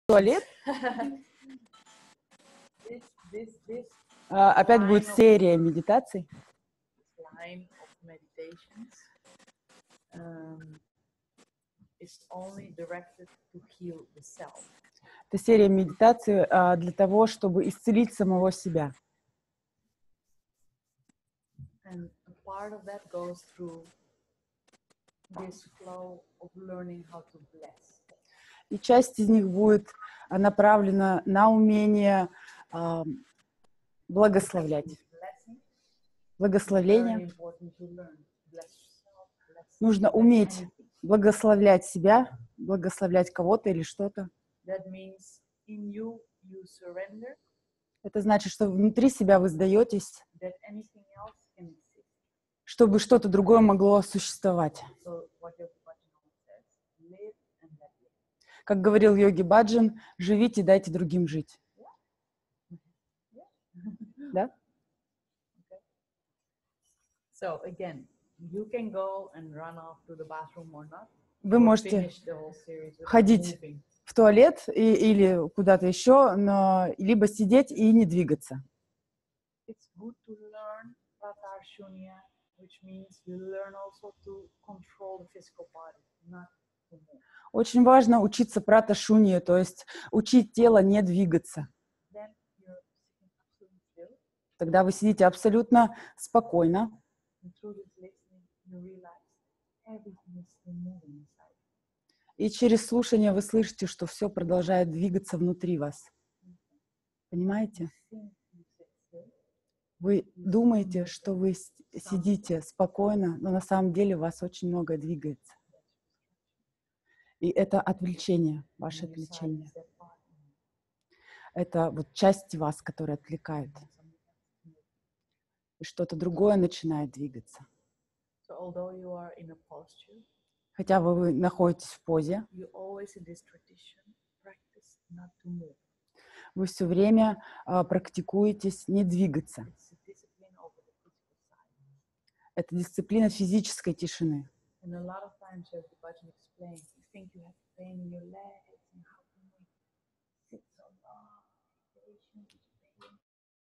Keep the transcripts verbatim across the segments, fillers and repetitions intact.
туалет. This, this, this А, Опять будет line of- серия медитаций. line of meditations um, is only directed to heal the self. Это серия медитаций а, для того, чтобы исцелить самого себя. And a part of that goes through this flow of learning how to bless. И часть из них будет а, направлена на умение а, благословлять. Blessing is Благословление. very important to learn. Bless yourself, bless, Нужно bless уметь anything. благословлять себя, благословлять кого-то или что-то. That means in you, you surrender Это значит, что внутри себя вы сдаетесь, that anything else can exist. чтобы что-то другое могло существовать. So what your Bhajan says, live and let live. Как говорил Йоги Баджан, живите, дайте другим жить. Да? So again, you can go and run off to the bathroom or not. Вы or можете finish the whole series without ходить moving. в туалет и, или куда-то еще, но либо сидеть и не двигаться. It's good to learn Pratyashunya, which means you learn also to control the physical body, not to move. Очень важно учиться праташунье, то есть учить тело не двигаться. Then you're sitting absolutely still, Тогда вы сидите абсолютно спокойно, and through this listening, you realize everything is still moving inside. и через слушание вы слышите, что все продолжает двигаться внутри вас. Понимаете? Think you sit still, Вы думаете, что вы с- сидите спокойно, но на самом деле у вас очень многое двигается. И это отвлечение, ваше and you отвлечение. silence that part, Это вот часть вас, которая отвлекает. and something else is moving. И что-то другое начинает двигаться. So although you are in a posture, Хотя вы, вы находитесь в позе, you always in this tradition practice not to move. вы все время а, практикуетесь не двигаться. It's a discipline over the physical side. Это дисциплина физической тишины. And a lot of times, as the Bhajan explains, you think you have pain in your legs and how can we sit so long, patient, pain.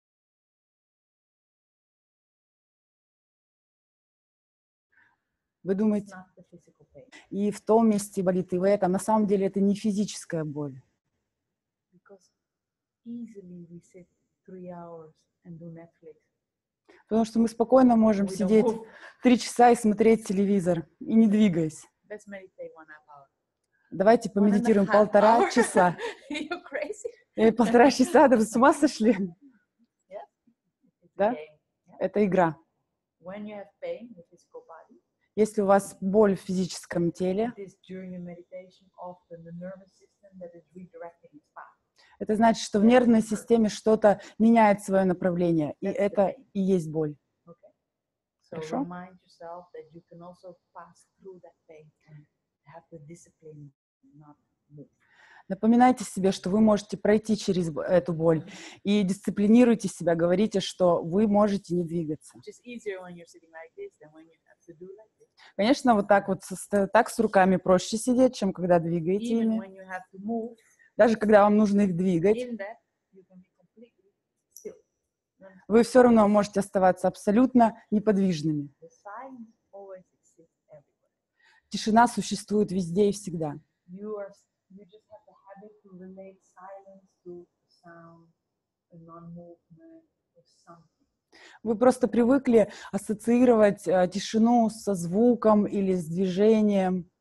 Вы It's думаете, not the physical pain. и в том месте болит, и в этом. На самом деле это не физическая боль. Because easily we sit three hours and do Netflix. Потому что мы спокойно можем We don't сидеть move. три часа и смотреть телевизор, и не двигаясь. Let's meditate one half hour. Давайте One and a помедитируем half полтора hour? часа. You're crazy. Э, полтора часа, да вы с ума сошли? Yeah. It's Да? a game. Yeah? Это игра. When you have pain in the physical body, Если у вас боль в физическом теле, it is during your meditation often the nervous system that is redirecting its path. это значит, что в нервной системе что-то меняет свое направление, и That's the это pain. и есть боль. Okay. So Хорошо. remind yourself that you can also pass through that pain and have the discipline not move. Напоминайте себе, что вы можете пройти через б- эту боль, и дисциплинируйте себя, говорите, что вы можете не двигаться. Which is easier when you're sitting like this than when you have to do like this. Конечно, вот так вот, со- с- так с руками проще сидеть, чем когда двигаете Even ими. when you have to move, Даже когда вам нужно их двигать, in that you can be completely still. Then вы все равно можете оставаться абсолютно неподвижными. the silence always exists everywhere. Тишина существует везде и всегда. You are you just have the habit to relate silence to sound, a non-movement, or something. Вы просто привыкли ассоциировать э, тишину со звуком или с движением.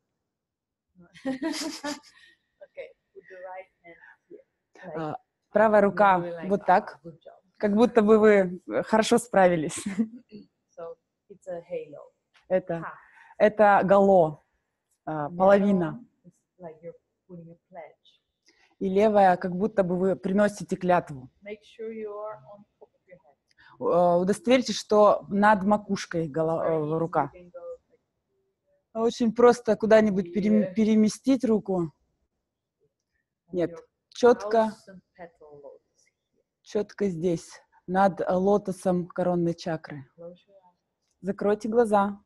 Okay, put the right hand here. Like, А, Правая you're рука doing like, вот "Ah, так, good job." как будто бы вы э, хорошо справились. So it's a halo. Это, Half. это гало, а, And the other половина. one is like you're putting a pledge. И левая, как будто бы вы приносите клятву. Make sure you are on top of your head. Э, Удостоверьтесь, что над макушкой It's голо- very э, easy. рука. You can go like, Очень просто куда-нибудь перем- Yeah. переместить руку. and Нет, your четко, thousand petal lotus here. четко здесь, над э, лотосом коронной чакры. Close your eyes Закройте глаза.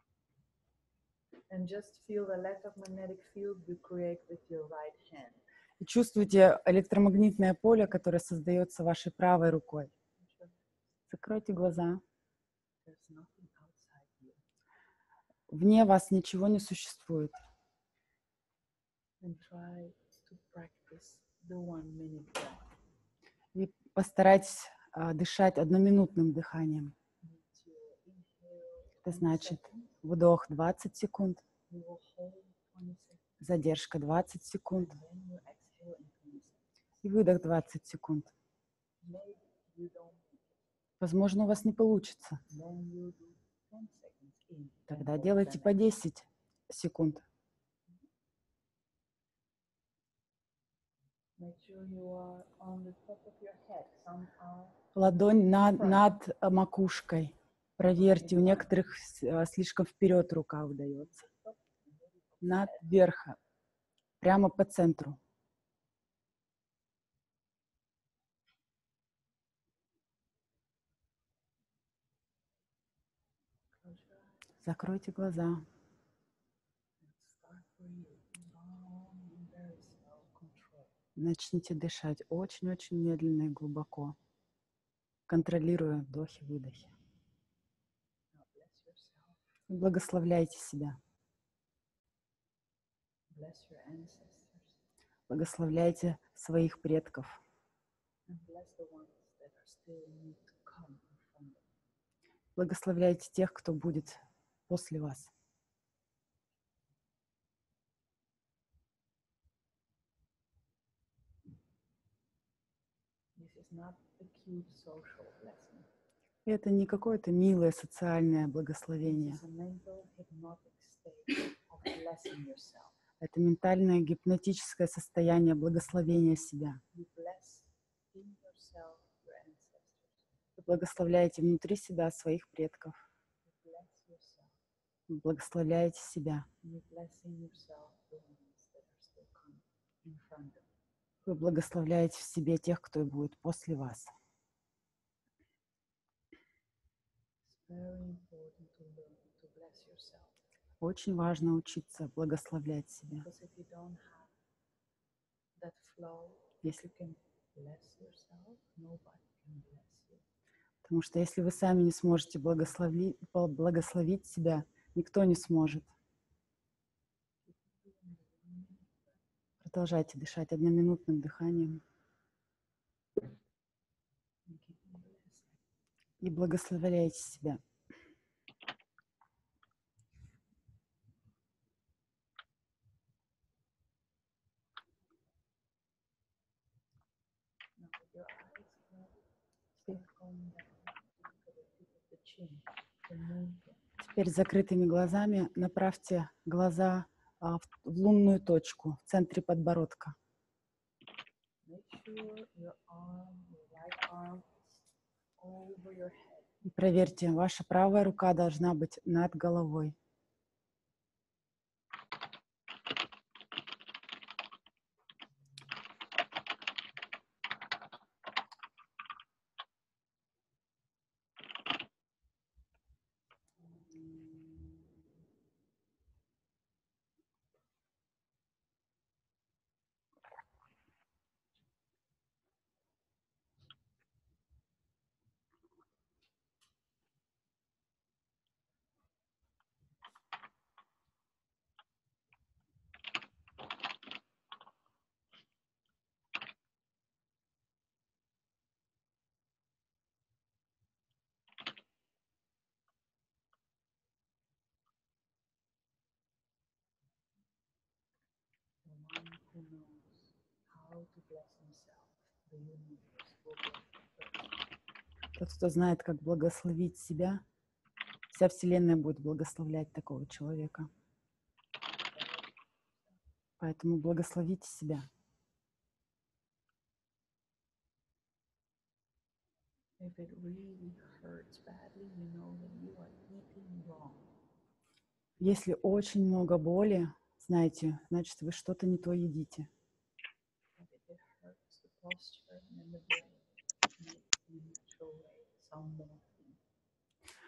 and just feel the electromagnetic field you create with your right hand. И чувствуйте электромагнитное поле, которое создается вашей правой рукой. Закройте глаза. There's nothing outside you. Вне вас ничего не существует. And try to practice the one minute breath. И постарайтесь а, дышать одноминутным дыханием. To inhale Это twenty значит seconds, вдох двадцать секунд, you will hold twenty seconds, задержка двадцать секунд and then you exhale in twenty seconds. и выдох двадцать секунд. Maybe you don't make it. Возможно, у вас не получится. Then you do ten seconds in. Тогда and hold, делайте then по exhale. десять секунд. Make sure you are on the top of your head. Some are Ладонь над, над э, макушкой. Проверьте, у некоторых с- э, слишком вперед рука выдается. Над, вверх, прямо по центру. close your eyes. Закройте глаза. Start breathing long and very slow control. Начните дышать очень-очень медленно и глубоко, контролируя вдохи-выдохи. Now bless yourself. И благословляйте себя. Bless your ancestors. Благословляйте своих предков. And bless the ones that are still need to come in front of you. Благословляйте тех, кто будет после вас. This is not a cute social blessing. Это не какое-то милое социальное благословение. This is a mental hypnotic state of blessing yourself. Это ментальное гипнотическое состояние благословения себя. You bless in yourself your ancestors. Вы благословляете внутри себя своих предков. You bless yourself. Вы благословляете себя. And you bless in yourself the ones that are still coming in front of you. Вы благословляете в себе тех, кто будет после вас. It's very important to learn to bless yourself. Очень важно учиться благословлять себя. Because if you don't have that flow, Если, you can bless yourself, nobody can bless you. потому что если вы сами не сможете благослови, благословить себя, никто не сможет. Продолжайте дышать одноминутным дыханием And keep on blessing. и благословляйте себя. Now with your eyes closed, start going down to the tip of the chin, the moonpin. Теперь с закрытыми глазами направьте глаза а, в, в лунную точку в центре подбородка. Make sure your arm, your right arm is over your head. И проверьте, ваша правая рука должна быть над головой. The one who knows how to bless himself, the universe will bless him first. Тот, кто знает, как благословить себя, вся Вселенная будет благословлять такого человека. Поэтому благословите себя. If it really hurts badly, you know that you are eating wrong. Если очень много боли, знаете, значит, вы что-то не то едите. But if it hurts the posture and then the brain, make in a natural way some more things.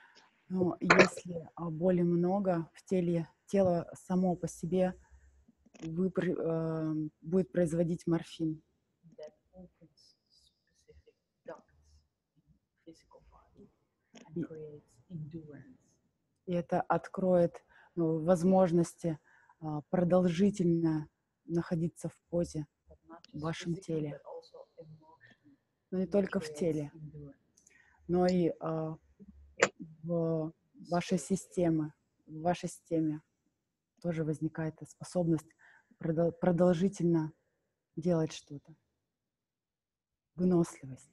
Но если а, боли много в теле, тело само по себе вы, э, будет производить морфин. that opens specific ducts in physical body and И, creates endurance. и это откроет ну, возможности э, продолжительно находиться в позе But not в just вашем physically, теле. but also emotionally. Но не It только в creates теле, endurance. но и э, в вашей системе, в вашей системе тоже возникает способность продол- продолжительно делать что-то. Выносливость.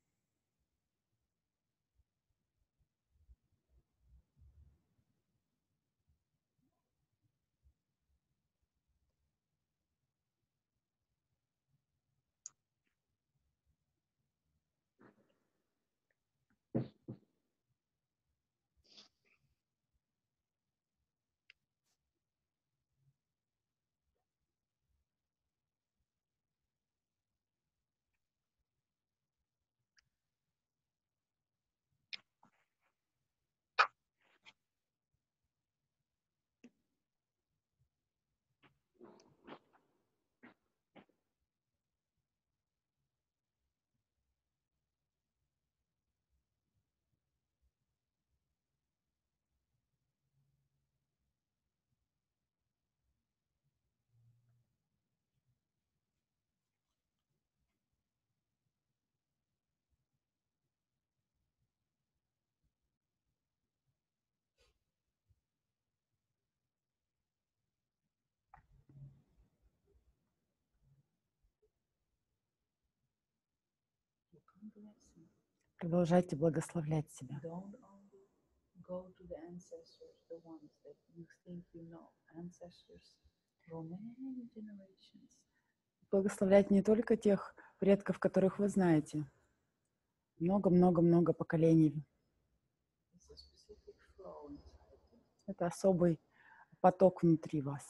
You can't listen. Продолжайте благословлять себя. Don't only go to the ancestors, the ones that you think you know, ancestors from many generations. Благословлять не только тех предков, которых вы знаете. Много-много-много поколений. It's a specific flow inside you. Это особый поток внутри вас.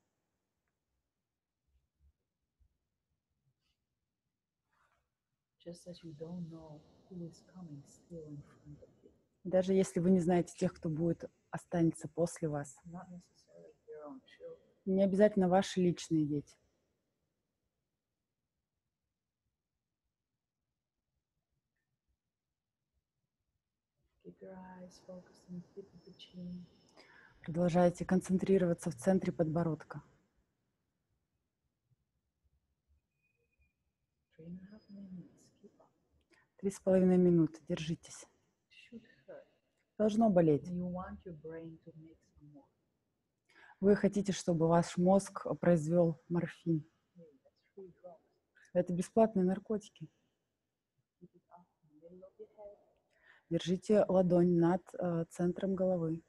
Just as you don't know who is coming still in front of you. Даже если вы не знаете тех, кто будет останется после вас. Not necessarily your own children. Не обязательно ваши личные дети. Keep your eyes focused on the tip of the chin. Продолжайте концентрироваться в центре подбородка. Three and a half minutes. Keep up. Три с половиной минуты. Держитесь. Should hurt. Должно болеть. And you want your brain to make some more. Вы хотите, чтобы ваш мозг произвел морфин. Hey, that's free drugs. Это бесплатные наркотики. Keep it up in the middle of your head. Держите ладонь над э, центром головы.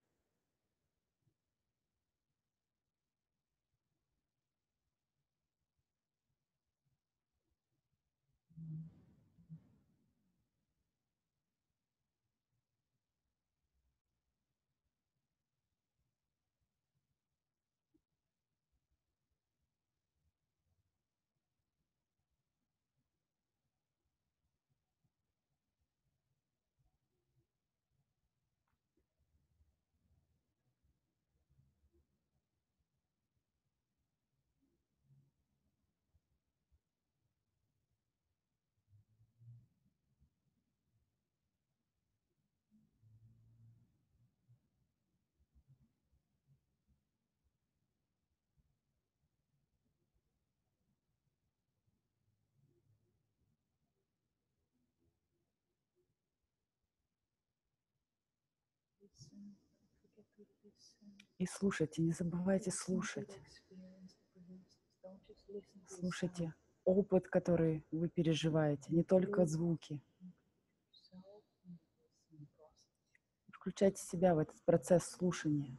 Listen. Don't forget to listen. И слушайте, не забывайте Listen to слушать. the experience that produces. Don't just listen to the Слушайте sound. опыт, который вы переживаете, не только звуки. Yourself in the listening process. Включайте себя в этот процесс слушания.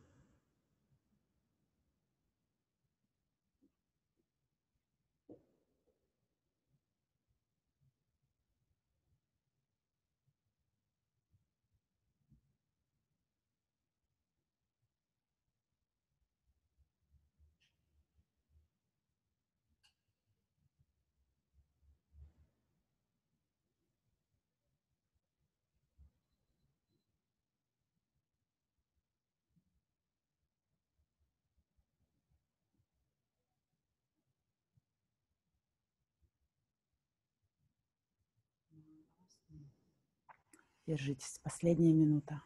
Держитесь. Последняя минута.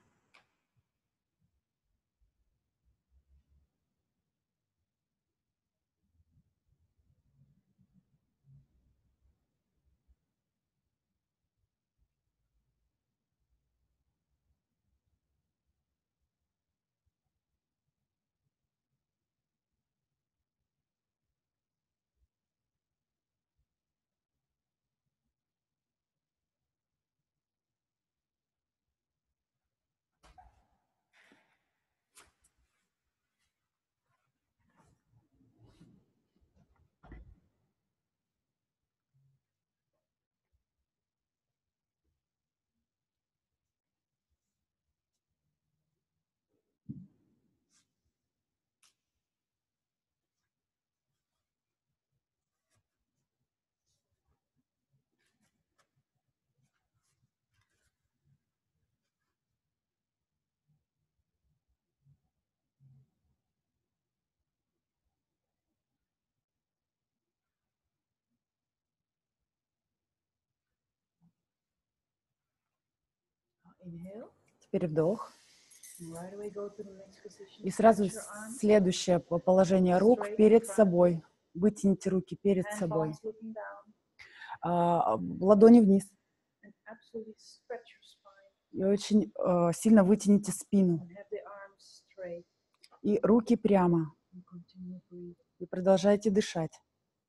Inhale. Теперь вдох. And right away go to the next position. И сразу Stretch your arms. следующее положение рук перед собой. Вытяните руки перед Hand собой. palms looking down. А, ладони вниз. And absolutely stretch your spine. И очень а, сильно вытяните спину. And have the arms straight. И руки прямо. And continue breathing. И продолжайте дышать.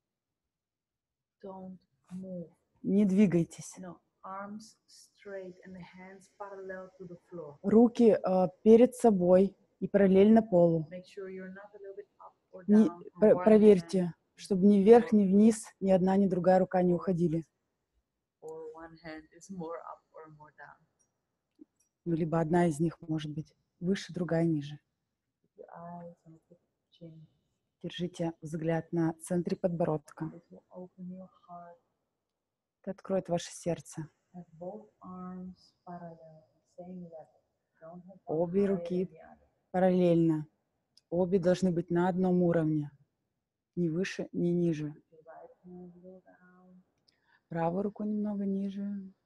Don't move. Не двигайтесь. No, arms straight and the hands parallel to the floor. Руки а, перед собой и параллельно полу. Make sure you're not a little bit up or Не, down. or про- one hand проверьте, чтобы ни вверх, ни вниз, ни одна, ни другая рука не уходили. or one hand is more up or more down. Ну, либо одна из них может быть выше, другая ниже. Keep your eyes on the chin. Держите взгляд на центре подбородка. This will open your heart. Это откроет ваше сердце. Have both arms parallel, same level. Don't have one Обе higher руки than the other. параллельно. Обе должны быть на одном уровне. Ни выше, ни ниже. Keep your right hand a little down, Правую руку немного ниже.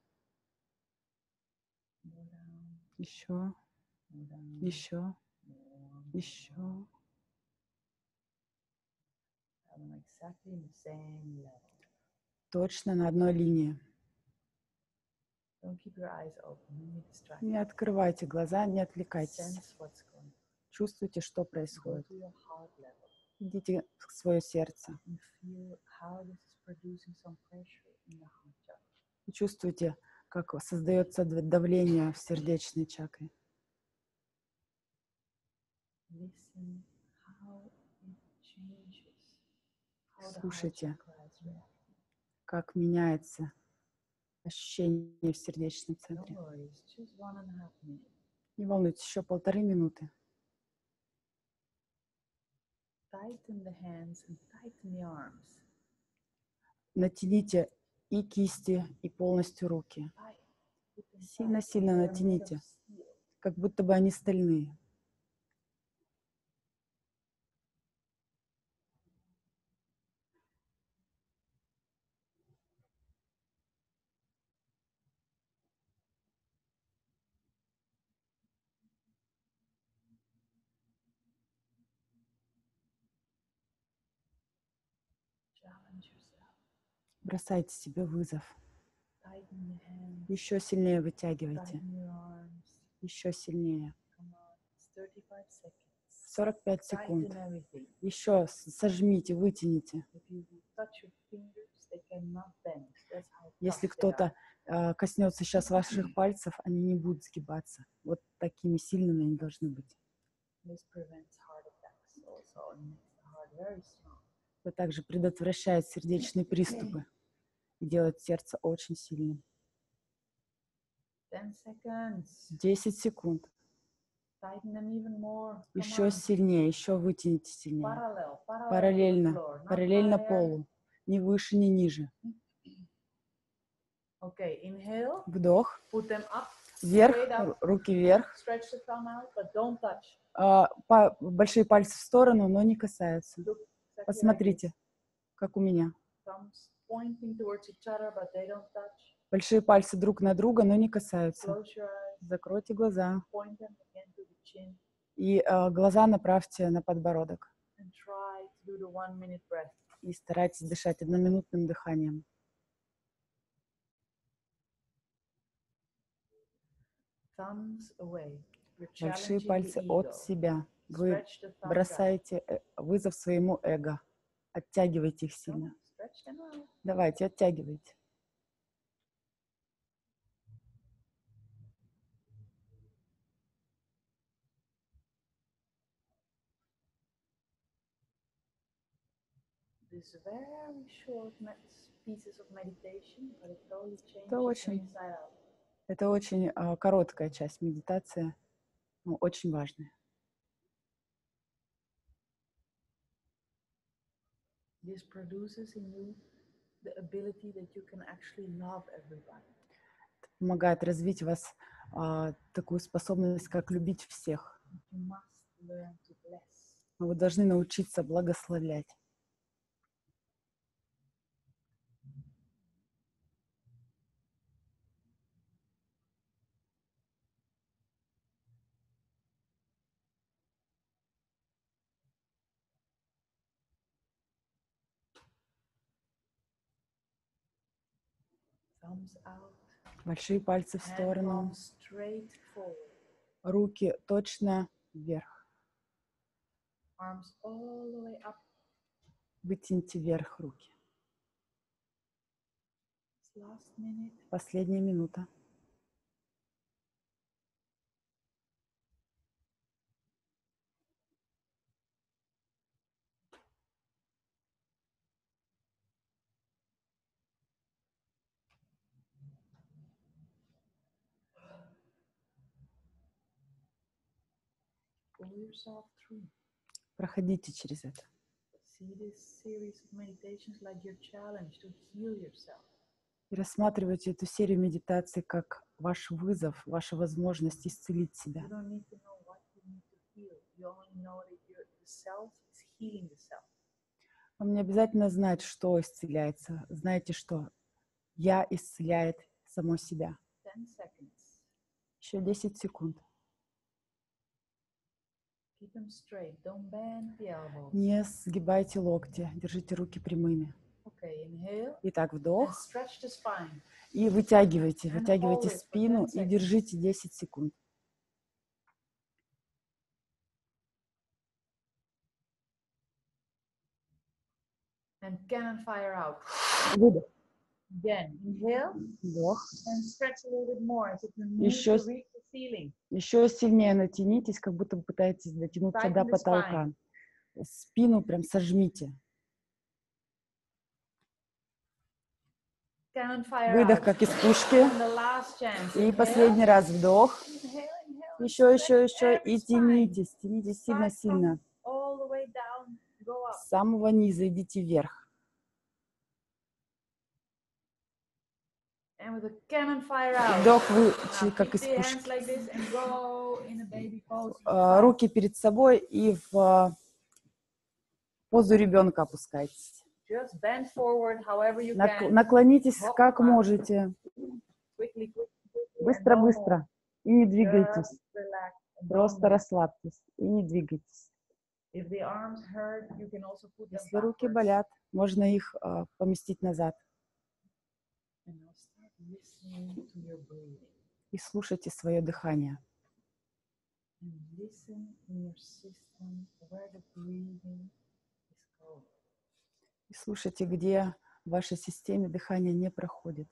more down, Еще, more down, еще, more. еще. Have them exactly in the same level. Точно на одной линии. Don't keep your eyes open. Don't be distracted. Не открывайте глаза, не отвлекайтесь. Sense what's going on. Чувствуйте, что Go происходит. to your heart level Идите в свое сердце. and feel how this is producing some pressure in the heart chakra. И чувствуйте, как создается д- давление в сердечной чакре. Listen how it changes. How the heart Слушайте, chakra is reacting. как меняется ощущение в сердечном Don't центре. worry, it's just one and a half minutes. Не волнуйтесь, еще полторы минуты. Tighten the hands and tighten the arms. Натяните и кисти, и полностью руки. Tight. Put them tight. Сильно-сильно They're made of натяните, steel. как будто бы они стальные. Challenge yourself. Бросайте себе вызов. Tighten your hands. Еще сильнее вытягивайте. Tighten your arms. Еще сильнее. Come on. It's thirty-five seconds. сорок пять секунд. Tighten everything. Еще с- сожмите, вытяните. If you touch your fingers, they cannot bend. That's how Если tough they кто-то are. э, коснется сейчас ваших пальцев, они не будут сгибаться. Вот такими сильными они должны быть. This prevents heart attacks also and makes the heart very strong. Это также предотвращает сердечные приступы и делает сердце очень сильным. Ten seconds. десять секунд. Tighten them even more. Come Еще on. сильнее, еще вытяните сильнее. Parallel, parallel to the Параллельно, floor, not параллельно higher. полу. Ни выше, ни ниже. Okay, inhale. Вдох. Put them up. Вверх, Straight up. ру- руки вверх. Stretch the thumb out, but don't touch. А, па- большие пальцы в сторону, но не касаются. Look exactly like Посмотрите, this. как у меня. Thumbs pointing towards each other, but they don't touch. Большие пальцы друг на друга, но не касаются. Close your eyes, Закройте глаза. point them again to the chin, И э, глаза направьте на подбородок. and try to do the one minute breath. И старайтесь дышать одноминутным дыханием. Thumbs away. You're Большие challenging пальцы the от ego. себя. Вы Stretch the thumbs out. бросаете э, вызов своему эго. Оттягивайте их Come сильно. on, stretch them out. Давайте, оттягивайте. This very short me- pieces of meditation, but it totally changes Это your очень, inside out. это очень э, короткая часть медитации, но очень важная. This produces in you the ability that you can actually love everybody. Помогает развить в вас э, такую способность, как любить всех. You must learn to bless. Но вы должны научиться благословлять. Thumbs out. Большие пальцы в Hand сторону. palms straight forward. Руки точно вверх. Arms all the way up. Вытяните вверх руки. Last minute. Последняя минута. Pull yourself through. Проходите через это. See this series of meditations like your challenge to heal yourself. И рассматривайте эту серию медитаций как ваш вызов, ваша возможность исцелить себя. You don't need to know what you need to heal. You only know that your, the self is healing the self. Вам не обязательно знать, что исцеляется. Знаете, что я исцеляет само себя. Ten seconds. Еще десять секунд. Keep them straight. Don't bend the elbows. Не сгибайте локти, держите руки прямыми. Okay, inhale. Итак, And вдох. stretch the spine. И вытягивайте, And вытягивайте hold it for спину ten и держите десять секунд. And cannon fire out. Выдох. Again, inhale Вдох. and stretch a little bit more as if you need Еще, to reach the ceiling. еще сильнее натянитесь, как будто вы пытаетесь дотянуться до Tighten the потолка. Спину прям сожмите. Cannon fire Выдох, out. как из пушки. And the last chance. И Inhale. последний раз вдох. Inhale, inhale. and Еще, еще, stretch еще. every И spine. тянитесь, тянитесь Spine сильно-сильно. from all the way down. Go up. С самого низа идите вверх. And with a cannon fire out. Вдох вы, Now как keep из the hands пушки. like this and go in a baby pose. А, Руки перед собой и в а, позу ребенка опускайтесь. Just bend forward however you Нак- can. Наклонитесь как можете. Quickly, quickly, quickly. and no Быстро-быстро. more. И не двигайтесь. Just relax and no Просто more. расслабьтесь и не двигайтесь. If the arms hurt, you can also put them Если руки backwards. болят, можно их а, поместить назад. And now start listening to your breathing. И слушайте свое дыхание. And listen in your system where the breathing is going. И слушайте, где в вашей системе дыхание не проходит.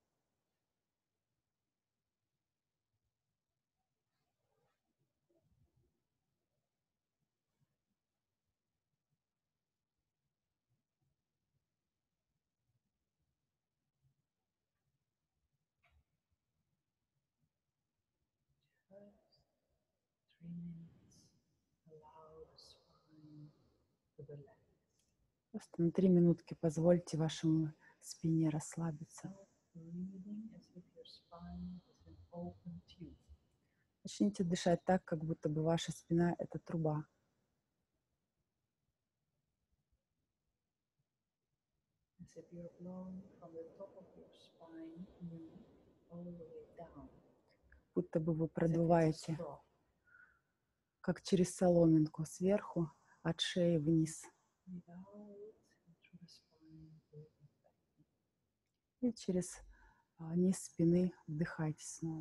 Just three minutes. Allow the spine to relax. Просто на три минутки позвольте вашему спине расслабиться. Breathing as if your spine is an open tube. Начните дышать так, как будто бы ваша спина — это труба. As if you're blowing from the top of your spine in all the way down. Будто бы вы As if it's a продуваете, straw. как через соломинку, сверху, от шеи вниз. Breathe out and through the spine. Breathe back. И через а, низ спины вдыхайте снова.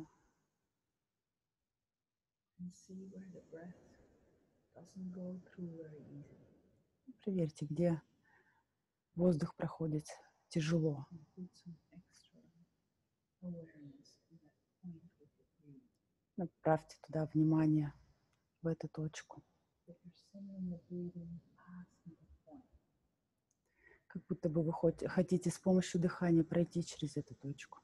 And see where the breath doesn't go through very easily. Проверьте, где воздух проходит тяжело. And put some extra awareness in that point with your breathing. Направьте туда внимание, в эту точку. If you're sending the breathing past the point. Как будто бы вы хот- хотите с помощью дыхания пройти через эту точку.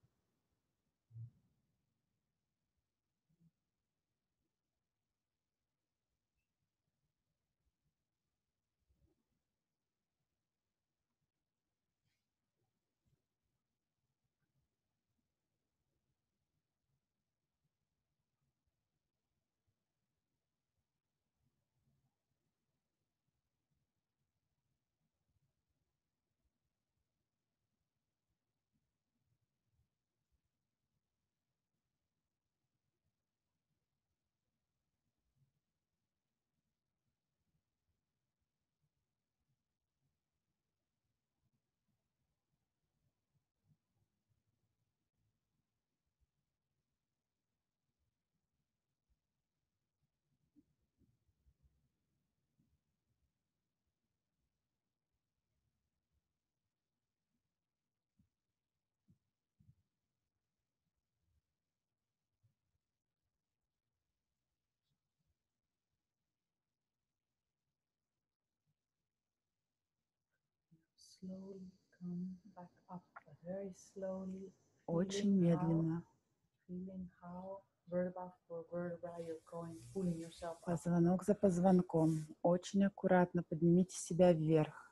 Slowly come back up, but very slowly. Очень feeling how- медленно, Feeling how vertebra for vertebra you're going, pulling yourself up. позвонок за позвонком. Очень аккуратно поднимите себя вверх.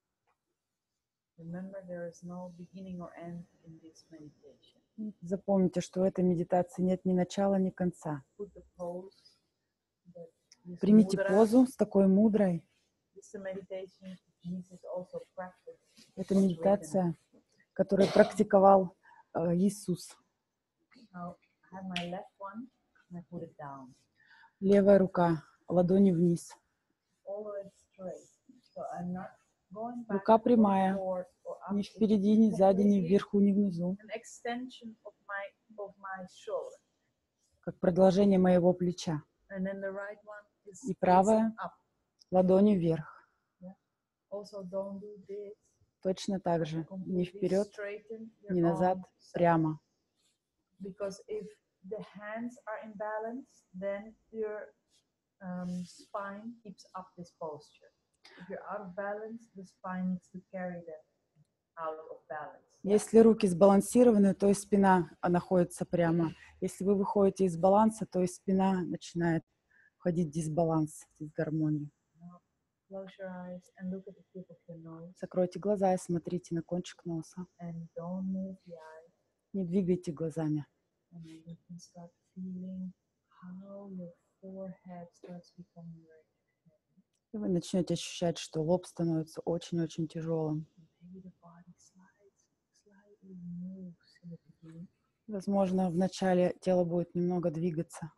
Remember, there is no beginning or end in this meditation. Запомните, что в этой медитации нет ни начала, ни конца. Put the pose. That this Примите mudra, позу с такой мудрой. This meditation Jesus also practiced. Это медитация, которую практиковал э, Иисус. Now I have my left one and I put it down. Левая рука, ладони вниз. Always straight. So I'm not going back Рука or прямая. forward or up. Ни It's впереди, ни сзади, ни completely вверху, ни внизу. An extension of my of my shoulder. Как продолжение моего плеча. And then the right one is И правая. facing up. Ладонью вверх. Also don't do this. Точно так же. Ни Completely вперед, straighten your ни назад, arms. прямо. Because if the hands are in balance, then your um, spine keeps up this posture. If you're out of balance, the spine needs to carry that out of balance. Если руки сбалансированы, то и спина находится прямо. Если вы выходите из баланса, то и спина начинает входить в дисбаланс, в дисгармонию. Close your eyes and look at the tip of your nose. Закройте глаза и смотрите на кончик носа. And don't move the eye. Не двигайте глазами. And then you can start feeling how your forehead starts becoming very heavy. И вы начнете ощущать, что лоб становится очень-очень тяжелым. Maybe the body slides, slightly moves in the beginning. Возможно, вначале тело будет немного двигаться.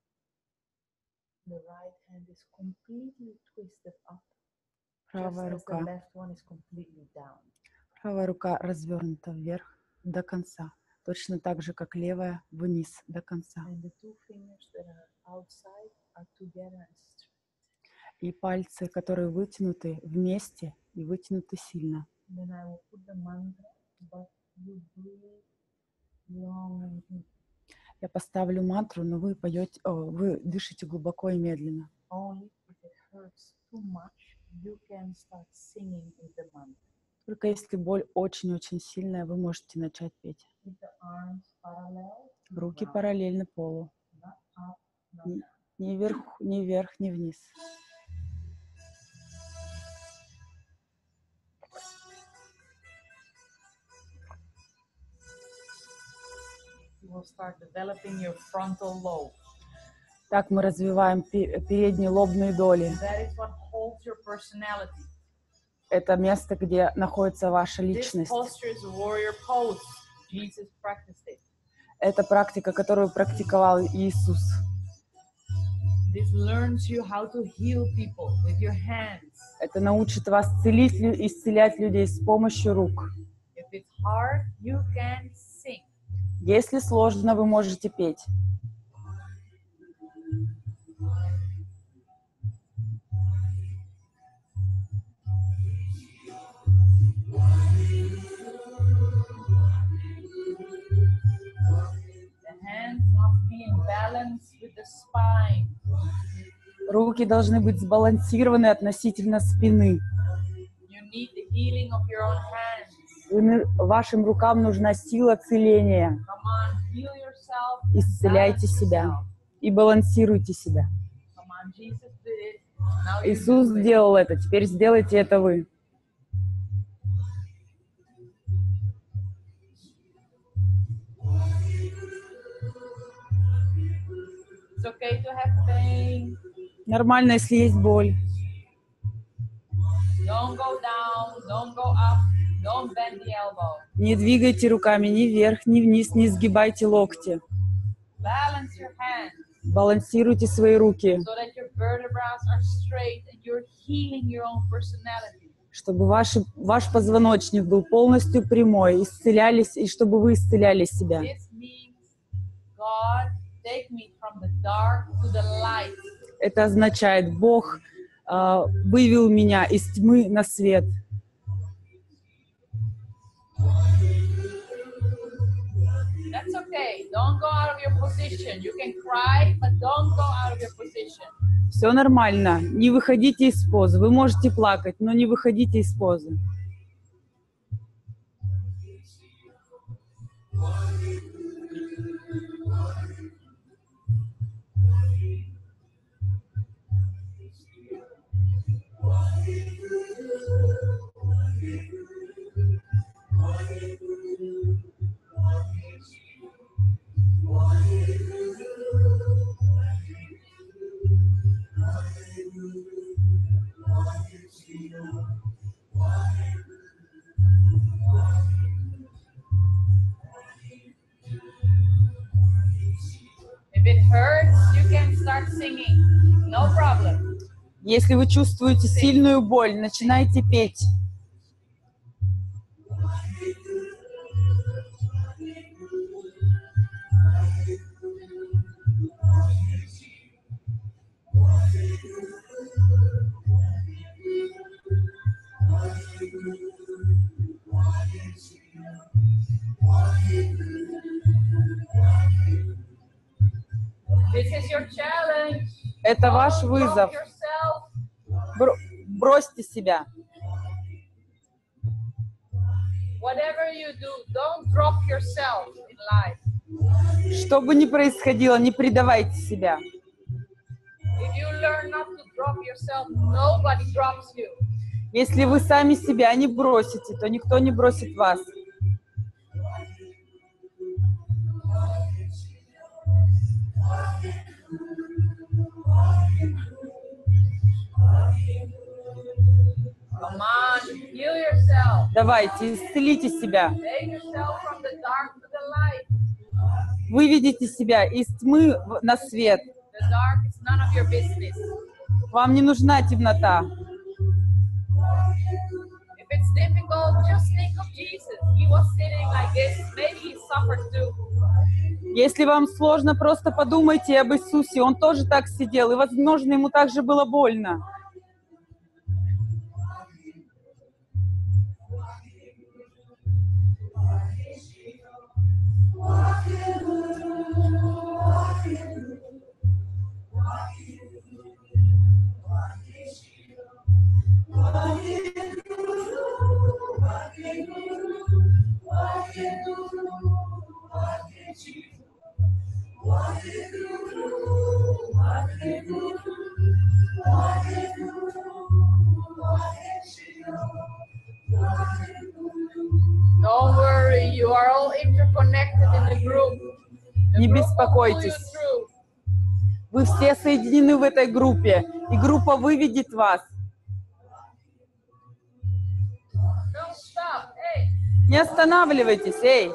The right hand is completely twisted up, Правая just as the рука, left one is completely down. правая рука развернута вверх до конца. Точно так же, как левая вниз до конца. And the two fingers that are outside are together and straight. И пальцы, которые вытянуты вместе и вытянуты сильно. Then I will put the mantra, but you breathe long and deep. Я поставлю мантру, но вы поете, о, вы дышите глубоко и медленно. Only if it hurts too much, you can start singing with the mantra. Только если боль очень-очень сильная, вы можете начать петь. Keep the arms parallel, to the Руки ground, параллельно полу. not up, not Ни, down. ни вверх, ни вверх, ни вниз. You will start developing your frontal lobe. Так мы развиваем пе- передние лобные доли. That is what holds your personality. Это место, где находится ваша This личность. posture is a warrior pose. Jesus practiced it. Это практика, которую практиковал Иисус. This learns you how to heal people with your hands. Это научит вас целить, лю- исцелять людей с помощью рук. If it's hard, you can sing. Если сложно, вы можете петь. The hands must be in balance with the spine. Руки должны быть сбалансированы относительно спины. You need the healing of your own hands. Вы на- Вашим рукам нужна сила целения. Come on, heal yourself. and Исцеляйте balance себя yourself. и балансируйте себя. Come on, Jesus did it. Now you Иисус do it. сделал это, теперь сделайте это вы. It's okay to have pain. Нормально, если есть боль. Don't go down, don't go up, don't bend the elbow. Не двигайте руками ни вверх, ни вниз, не сгибайте локти. Balance your hands Балансируйте свои руки, so that your vertebrae are straight and you're healing your own personality. чтобы ваши, ваш позвоночник был полностью прямой, исцелялись, и чтобы вы исцеляли себя. This means, God, take me from the dark to the light. Это означает, Бог а, вывел меня из тьмы на свет. That's okay. Don't go out of your position. You can cry, but don't go out of your position. Все нормально, не выходите из позы. Вы можете плакать, но не выходите из позы. If it hurts, you can start singing. No problem. Если вы чувствуете сильную боль, начинайте петь. This is your challenge. Это ваш Don't вызов. drop yourself. Бро- бросьте себя. Whatever you do, don't drop yourself in life. Что бы ни происходило, не предавайте себя. If you learn not to drop yourself, nobody drops you. Если вы сами себя не бросите, то никто не бросит вас. Come on, heal yourself. Давайте, исцелите себя. Take yourself from the dark to the light. Выведите себя из тьмы в- на свет. The dark is none of your business. Вам не нужна темнота. If it's difficult, just think of Jesus. He was sitting like this. Maybe he suffered too. Если вам сложно, просто подумайте об Иисусе. Он тоже так сидел, и, возможно, ему также было больно. Don't worry, you are all interconnected in the group. The Не group will pull you беспокойтесь. through. Вы все соединены в этой группе, и группа выведет вас. Не останавливайтесь, эй.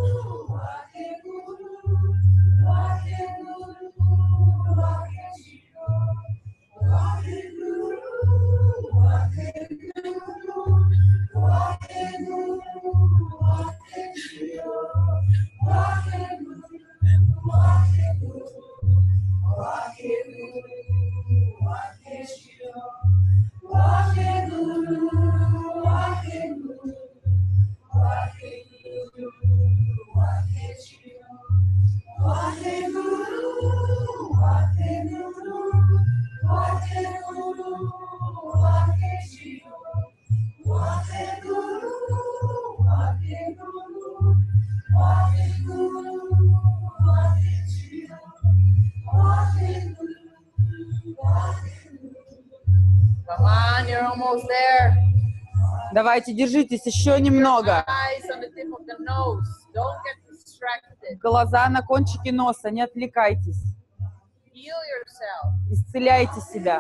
Come on, you're almost there. Давайте, держитесь еще немного. Eyes on the tip of the nose. Don't get distracted. Глаза на кончике носа, не отвлекайтесь. Heal yourself. Исцеляйте себя.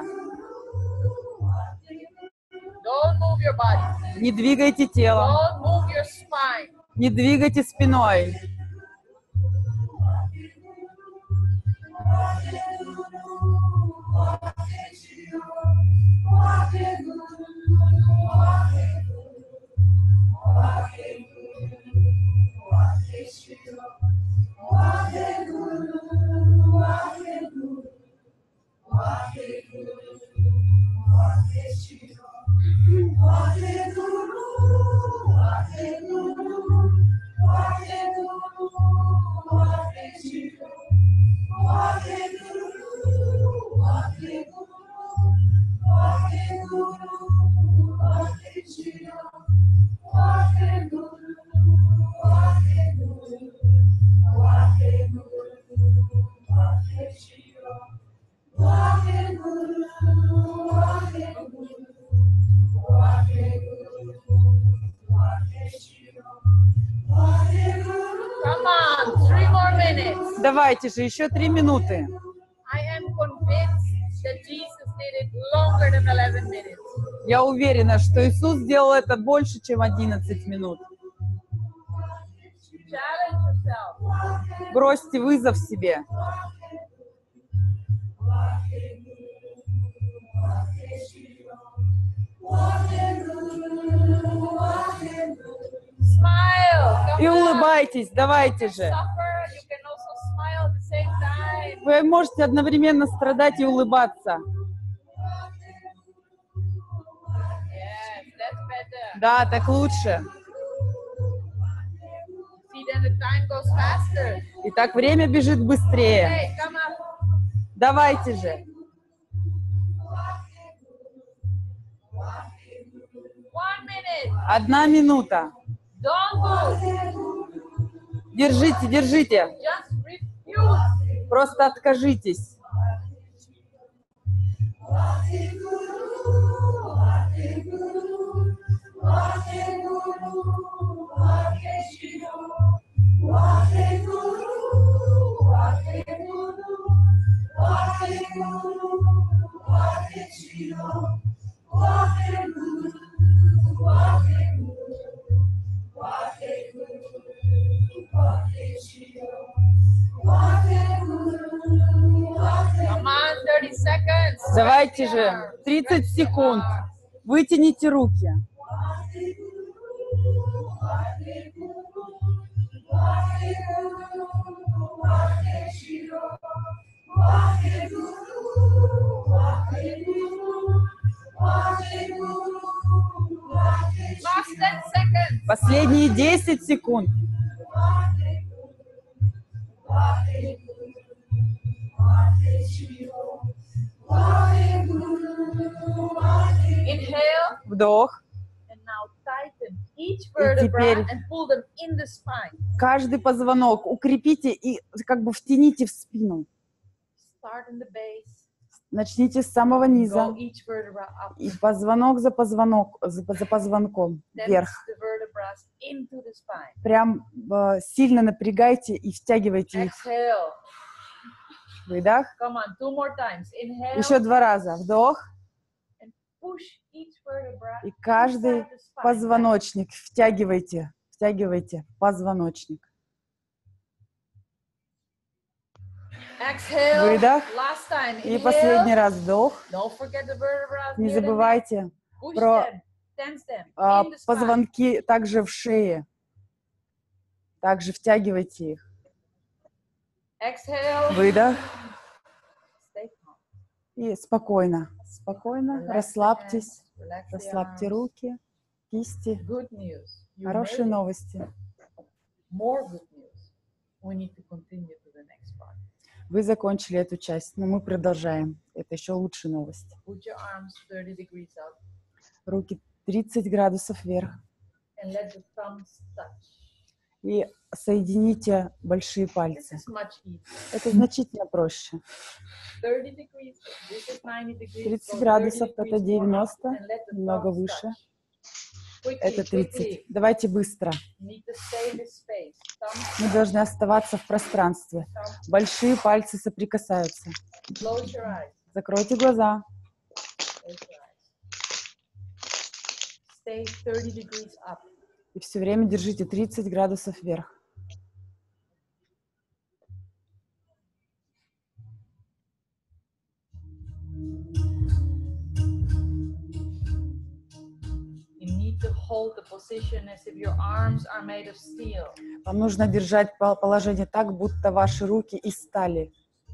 Don't move your body. Не двигайте телом. Don't move your spine. Не двигайте спиной. Come on, three more minutes. Давайте же, еще три минуты. I am convinced that Jesus did it longer than eleven minutes. Я уверена, что Иисус сделал это больше, чем одиннадцать минут. Challenge yourself. Бросьте вызов себе. Smile. И Come on. улыбайтесь, давайте же. Suffer. You can also smile at the same time. Вы можете одновременно страдать и улыбаться. Yes, that's better. Да, так лучше. See, then the time goes faster. И так время бежит быстрее. Hey, come up. Давайте же. One minute. Одна минута. Don't move. Держите, держите. Just refuse. Просто откажитесь. Come on, thirty seconds. Давайте же. тридцать секунд. Вытяните руки. Last ten seconds. Последние десять секунд. Inhale Вдох. and now tighten each vertebra теперь- and pull them in the spine. Каждый позвонок укрепите и как бы втяните в спину. Start in the base. Начните с самого Go низа. each vertebra up. И позвонок за позвонок, за, за позвонком Then вверх. the vertebrae into the spine. Прям э, сильно напрягайте и втягивайте их. Exhale. Выдох. Come on, two more times. Inhale Еще два раза. Вдох. and push each vertebra И каждый inside the spine. позвоночник втягивайте Втягивайте позвоночник. Exhale. Выдох. Last time. И Inhale. последний раз вдох. Don't forget the vertebrae Не near the neck. забывайте Push про them. Tense them. а, In the spine. позвонки также в шее. Также втягивайте их. Exhale. Выдох. Stay calm. И спокойно. Спокойно. Relax the Расслабьтесь. hands, relax the Расслабьте arms. руки, кисти. Good news. You Хорошие made it. новости. More good news. We need to continue to the next part. Вы закончили эту часть, но мы продолжаем. Это еще лучшая новость. Put your arms thirty degrees up Руки тридцать градусов вверх. and let the thumbs touch. И соедините большие This пальцы. is much easier. Это значительно проще. thirty degrees. This is ninety degrees. тридцать Go градусов thirty это degrees more up девяносто, and let the немного thumbs выше. touch. Quickly, Это тридцать. quickly. Давайте быстро. You need to stay in this space. Thumbs Мы touch. должны оставаться в пространстве. Thumbs. Большие пальцы соприкасаются. Close your eyes. Закройте глаза. Close your eyes. Stay thirty degrees up. И все время держите тридцать градусов вверх. You need to hold the position as if your arms are made of steel. Вам нужно держать пол- положение так, будто ваши руки из стали.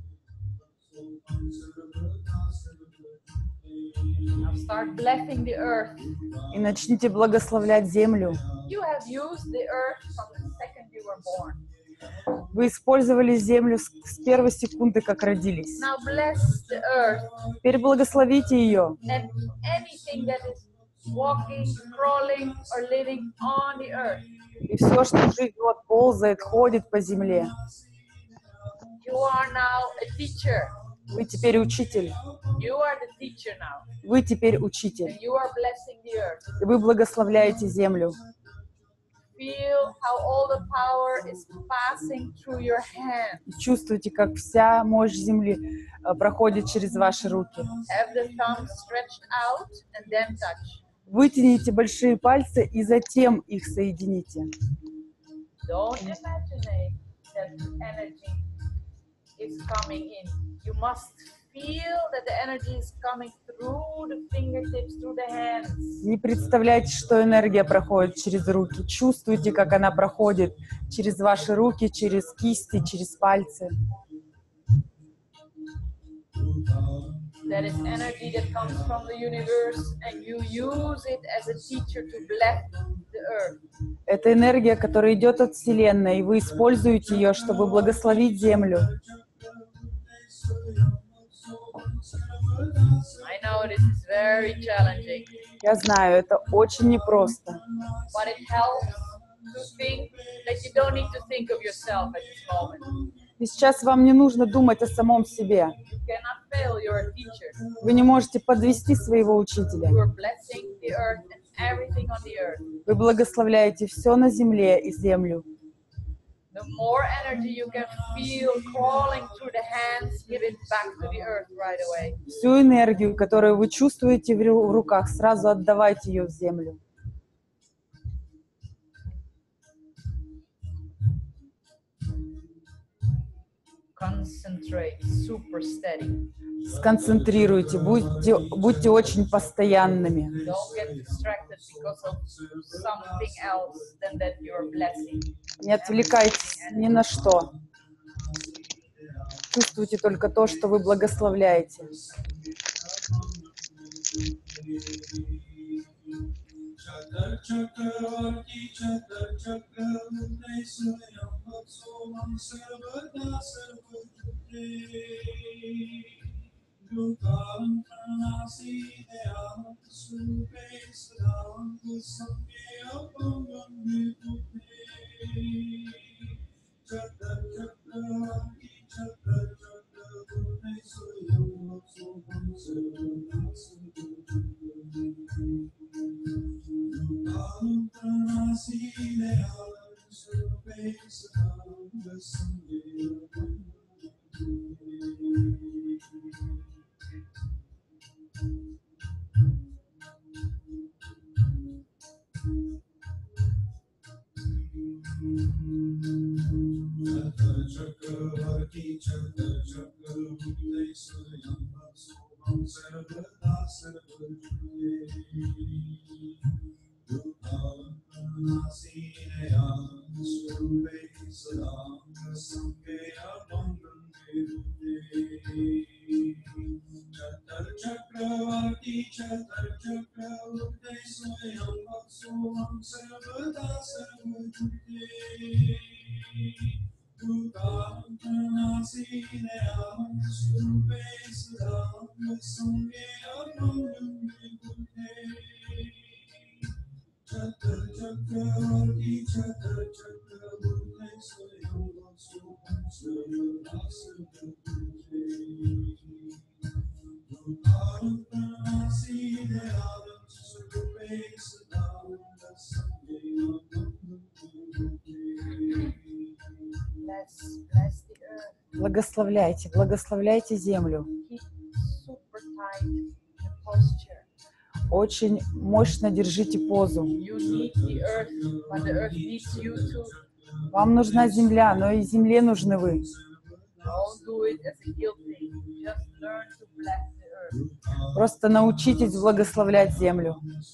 Now start blessing the earth. И начните благословлять землю. You have used the earth from the second you were born. Вы использовали землю с, с первой секунды, как родились. Now bless the earth Теперь благословите ее. and anything that is walking, crawling, or living on the earth. И все, что живет, ползает, ходит по земле. You are now a teacher. Вы теперь учитель. You are the teacher now. Вы теперь учитель. And you are blessing the earth. И вы благословляете землю. Feel how all the power is passing through your hands. И чувствуйте, как вся мощь земли э, проходит через ваши руки. Have the thumb stretched out and then touch. Вытяните большие пальцы и затем их соедините. Don't imagine that the energy is coming in. You must feel that the energy is coming through the fingertips, through the hands. Не представляйте, что энергия проходит через руки. Чувствуйте, как она проходит через ваши руки, через кисти, через пальцы. That is energy that comes from the universe and you use it as a teacher to bless the earth. Это энергия, которая идет от Вселенной, и вы используете ее, чтобы благословить землю. I know this is very challenging, Я знаю, это очень непросто. but it helps to think that you don't need to think of yourself at this moment. И сейчас вам не нужно думать о самом себе. You cannot fail, you're a teacher. Вы не можете подвести своего учителя. You are blessing the earth and everything on the earth. Вы благословляете все на земле и землю. The more energy you can feel crawling through the hands, give it back to the earth right away. Всю энергию, которую вы чувствуете в ру- в руках, сразу отдавайте ее в землю. Concentrate, super steady. Сконцентрируйте, будьте, будьте очень постоянными. Don't get distracted because of something else than that you're blessing. Не отвлекайтесь ни на что. Чувствуйте только то, что вы благословляете. Bless, bless the earth. Благословляйте, благословляйте землю. Keep super tight the posture. Очень мощно держите позу. You need the earth, but the earth needs you too. Вам нужна земля, но и земле нужны вы. Don't do it as a guilt thing. Just learn to bless the earth. Просто научитесь благословлять землю.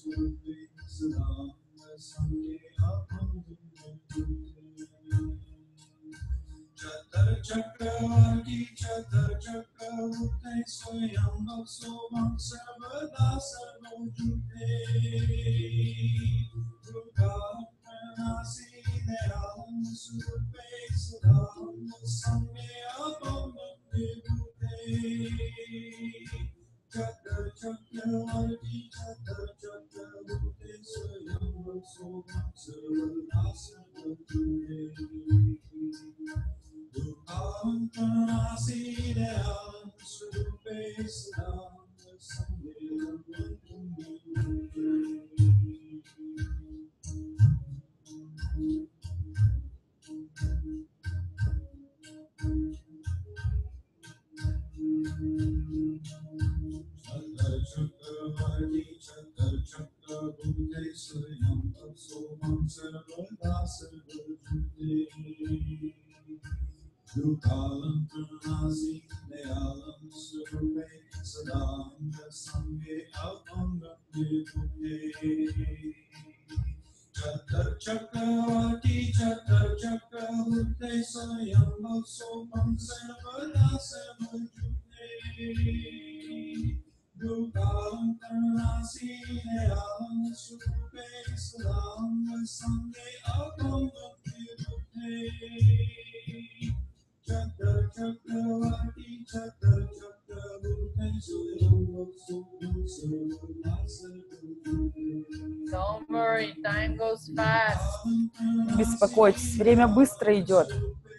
Don't worry, time goes fast. Не беспокойтесь, время быстро идет.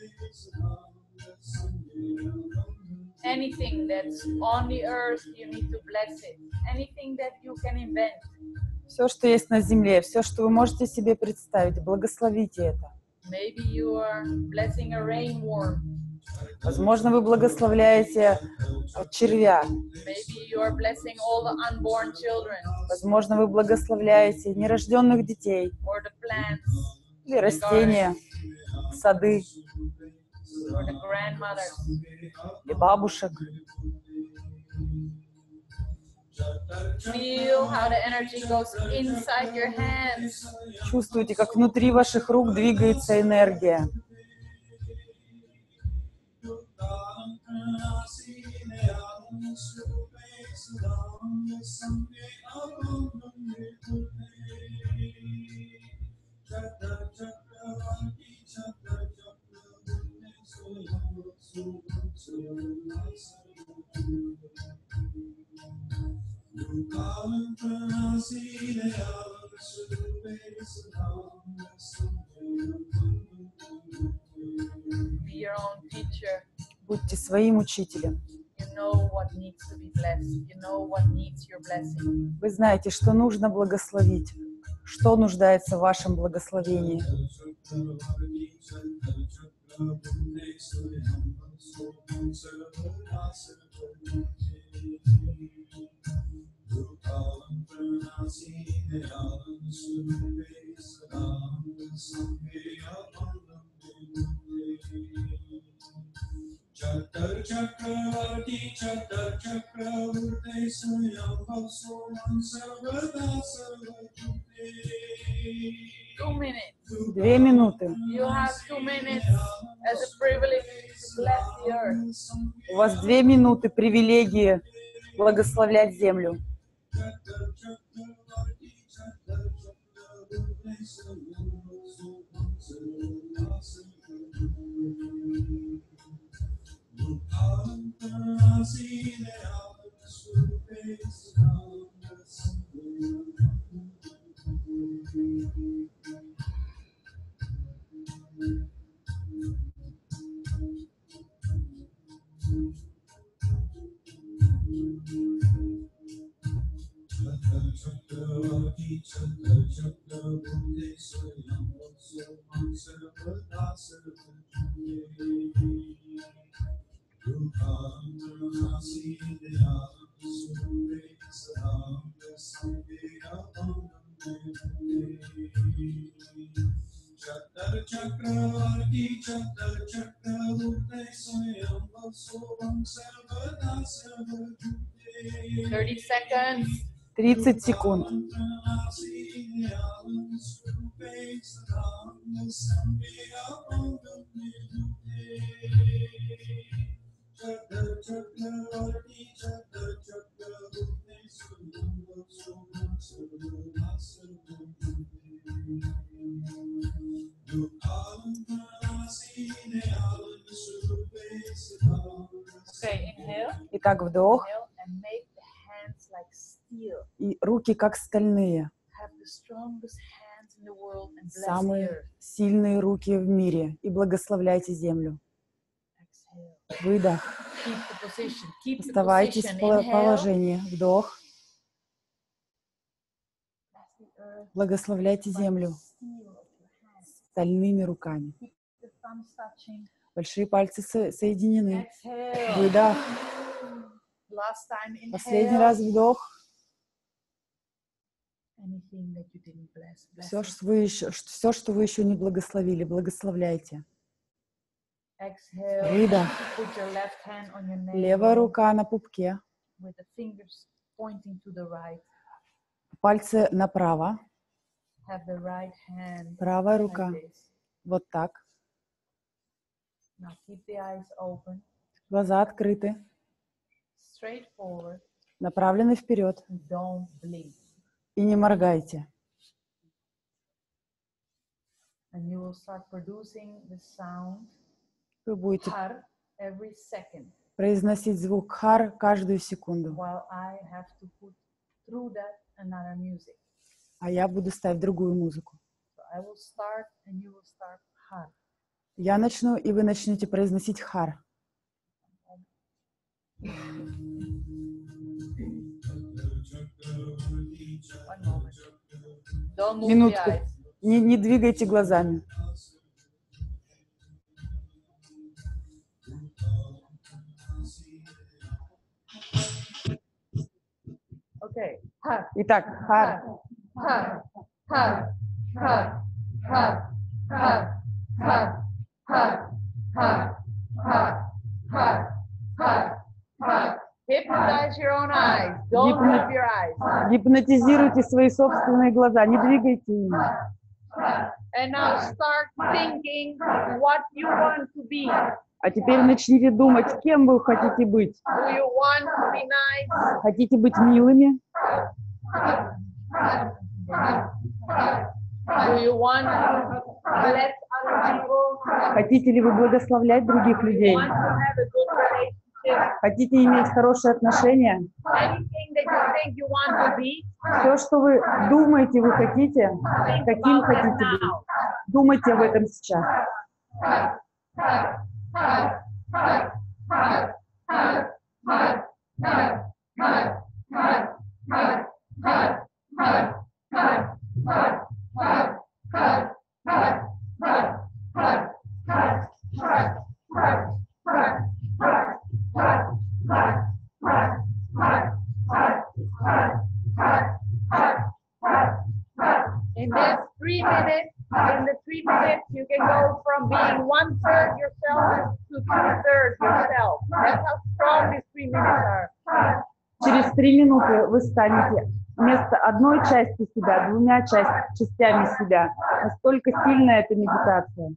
Anything that's on the earth, you need to bless it. Anything that you can invent. Все, что есть на земле, все, что вы можете себе представить, благословите это. Maybe you are blessing a rainworm. Возможно, вы благословляете червя. Maybe you are blessing all the unborn children. Возможно, вы благословляете нерожденных детей Or the plants. или растения, сады Or the grandmothers. и бабушек. Feel how the energy goes inside your hands. Чувствуйте, как внутри ваших рук двигается энергия. Be your own teacher. Будьте своим учителем. You know what needs to be blessed. You know what needs your blessing. Вы знаете, что нужно благословить, что нуждается в вашем благословении. Chatar Chakravarti Chatar Chakravarti Swayam Bhaksovan Sarvada Sarvajute Two minutes. Две минуты. You have two minutes as a privilege to bless the earth. У вас две минуты привилегии благословлять землю. Thirty seconds. тридцать секунд. Okay, inhale. Итак, вдох. Inhale and make the hands like steel. И руки как стальные. Have the strongest hands in the world and bless the Самые earth. сильные руки в мире. И благословляйте землю. Exhale. Выдох. Keep the position. Keep the Оставайтесь position. в поло- Inhale. положении. Вдох. Bless the earth Благословляйте by the землю steel of your hands. стальными руками. Keep the thumbs touching. Большие пальцы со- соединены. Exhale. Выдох. Last time, inhale. Последний раз вдох. Anything that you didn't bless, bless Все, it. что вы еще, все, что вы еще не благословили, благословляйте. Exhale. Выдох. Put your left hand on your Левая navel рука на пупке. with the fingers pointing to the right. Пальцы направо. Have the right hand Правая like рука. this. Вот так. Now keep the eyes open, Глаза открыты. straight forward, Направлены вперед. and don't blink. И не моргайте. And you will start producing the sound Вы будете har every second, произносить звук хар каждую секунду. while I have to put through that another music. А я буду ставить другую музыку. So I will start and you will start har. Я начну, и вы начнете произносить хар. One moment. Don't move Минутку. the eyes. Не, не двигайте глазами. Okay. Har, Итак, хар. har, har, har, har, har, har, har, har, har, har, har, har. Hypnotize your own eyes. Don't Hypno- move your eyes. Гипнотизируйте свои собственные глаза, не двигайте ими. And now start thinking what you want to be. А теперь начните думать, кем вы хотите быть. Do you want to be nice? Хотите быть милыми? Do you want to bless other people? Хотите ли вы благословлять других людей? Want to have a good relationship? Хотите иметь хорошие отношения? Anything that you think you want to be, Все, что вы думаете, вы хотите, think каким about that хотите быть. now. Думайте об этом сейчас. In this three minutes, in the three minutes, you can go from being one third yourself to two thirds yourself. That's how strong these three minutes are. Через три минуты вы станете вместо одной части себя, двумя часть, частями себя. Настолько сильная эта медитация.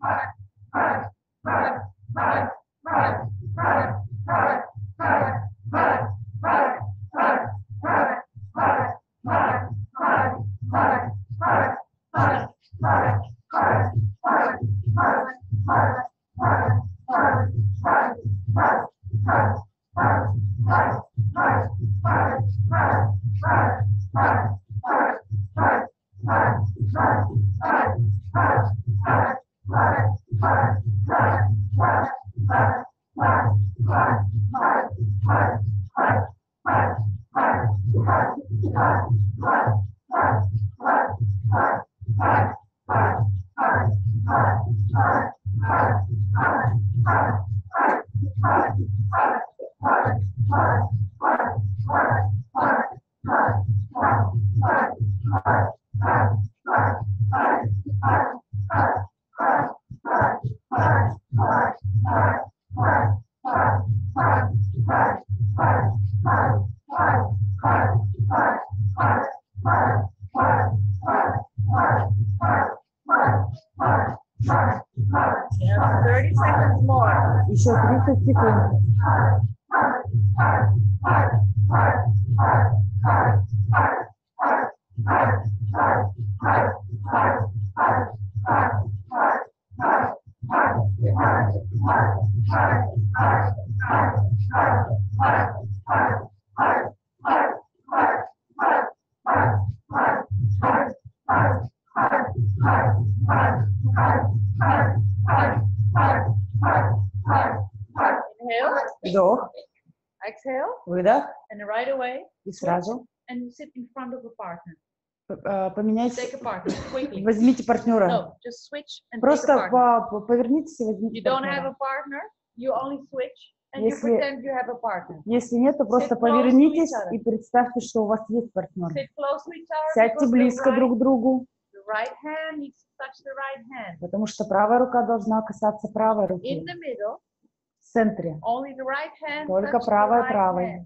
thirty seconds more. Еще тридцать секунд. Inhale, Вдох, exhale, выдох and right away, и сразу and sit in front of a partner. э, поменяйте, Take a partner quickly. возьмите партнера. No, just switch and take a Просто partner. по- повернитесь и возьмите You don't have партнера. a partner, you only switch and you Если- pretend you have a partner. Если нет, то просто Sit close to повернитесь each other. и представьте, что у вас есть партнер. Sit close to each other Сядьте because the близко right, друг к другу, the right hand needs to touch the right hand. потому что правая рука должна касаться правой In руки. the middle, В центре. only the right hand Только touch the правая right правой. hand.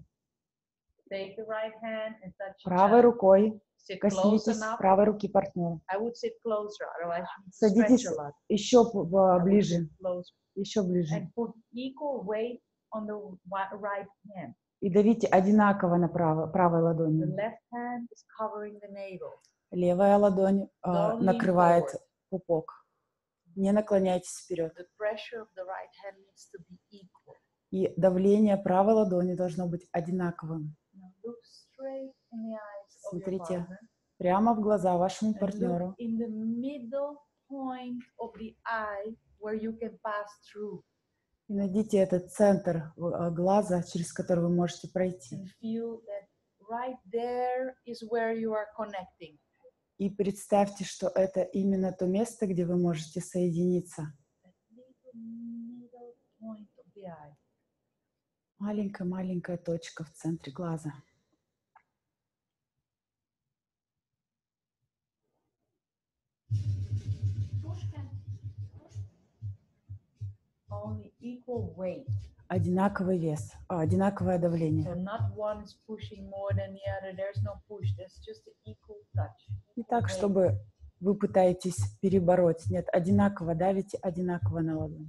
Take the right hand and touch each Правой other. рукой Sit close коснитесь enough. правой руки партнера. I would sit closer, otherwise you need to Садитесь stretch a lot. еще п- I в- would ближе, sit closer. еще ближе. And put equal weight on the wi- right hand. И давите одинаково на право, правой The ладонью. left hand is covering the navel. Левая ладонь э, Don't lean накрывает forward. пупок. Не наклоняйтесь вперед. The pressure of the right hand needs to be equal. И давление правой ладони должно быть одинаковым. Now look straight in the eyes of your Смотрите partner прямо в глаза вашему and look партнеру. in the middle point of the eye where you can pass through И найдите этот центр э, глаза, через который вы можете пройти. and feel that right there is where you are connecting. И представьте, что это именно то место, где вы можете соединиться. That little middle point of the eye. Маленькая-маленькая точка в центре глаза. Only equal weight. Одинаковый вес, а, одинаковое So давление. not one is pushing more than the other. There's no push. There's just an equal touch. Не так, Weight. чтобы вы пытаетесь перебороть. Нет, одинаково давите, одинаково на ладонь.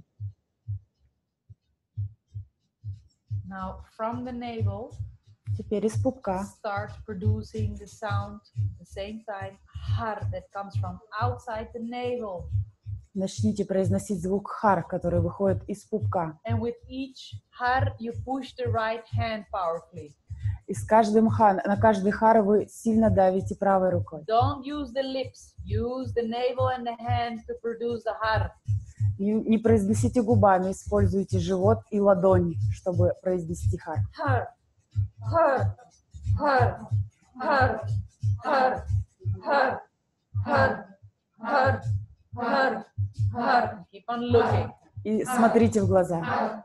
Now from the navel, Теперь из пупка start producing the sound at the same time, har, that comes from outside the navel. начните произносить звук хар, который выходит из пупка. And with each har, you push the right hand powerfully. И с каждым хан, на каждый хар вы сильно давите правой рукой. Don't use the lips. Use the navel and the hand to produce the har. Не, не произносите губами, используйте живот и ладонь, чтобы произнести хар. Har, har, har, har, har, har, har, har, har, har. Keep on looking. И смотрите в глаза.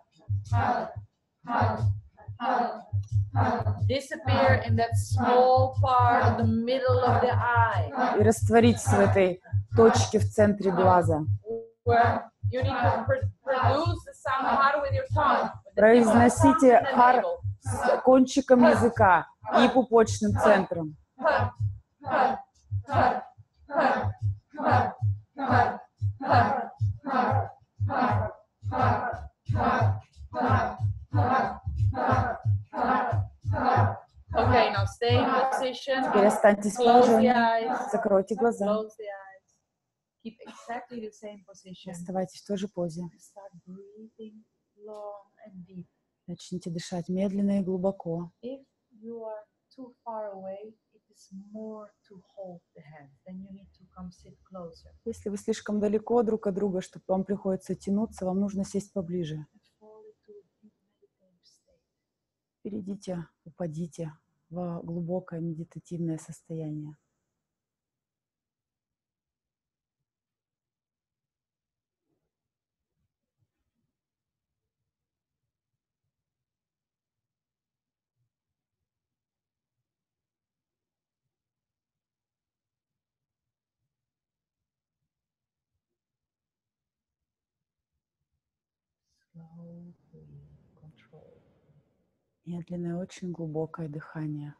Disappear in that small part of the middle of the eye, И растворитесь в этой точке в центре глаза. where you need to pr- produce the sound har with your tongue. with the tip of the Произносите tongue and the хар navel. с кончиком языка и пупочным центром. Okay, now stay in position. Теперь останьтесь в Close the положении. eyes. Закройте глаза. Close the eyes. Keep exactly the same position. Оставайтесь в той же позе. Start breathing long and deep. Начните дышать медленно и глубоко. If you are too far away, it is more to hold the hands. Then you need to come sit closer. Если вы слишком далеко друг от друга, что вам приходится тянуться, вам нужно сесть поближе. Fall into a deep meditative state. Перейдите, упадите в глубокое медитативное состояние. Slow breathing, control. Медленное, очень глубокое дыхание.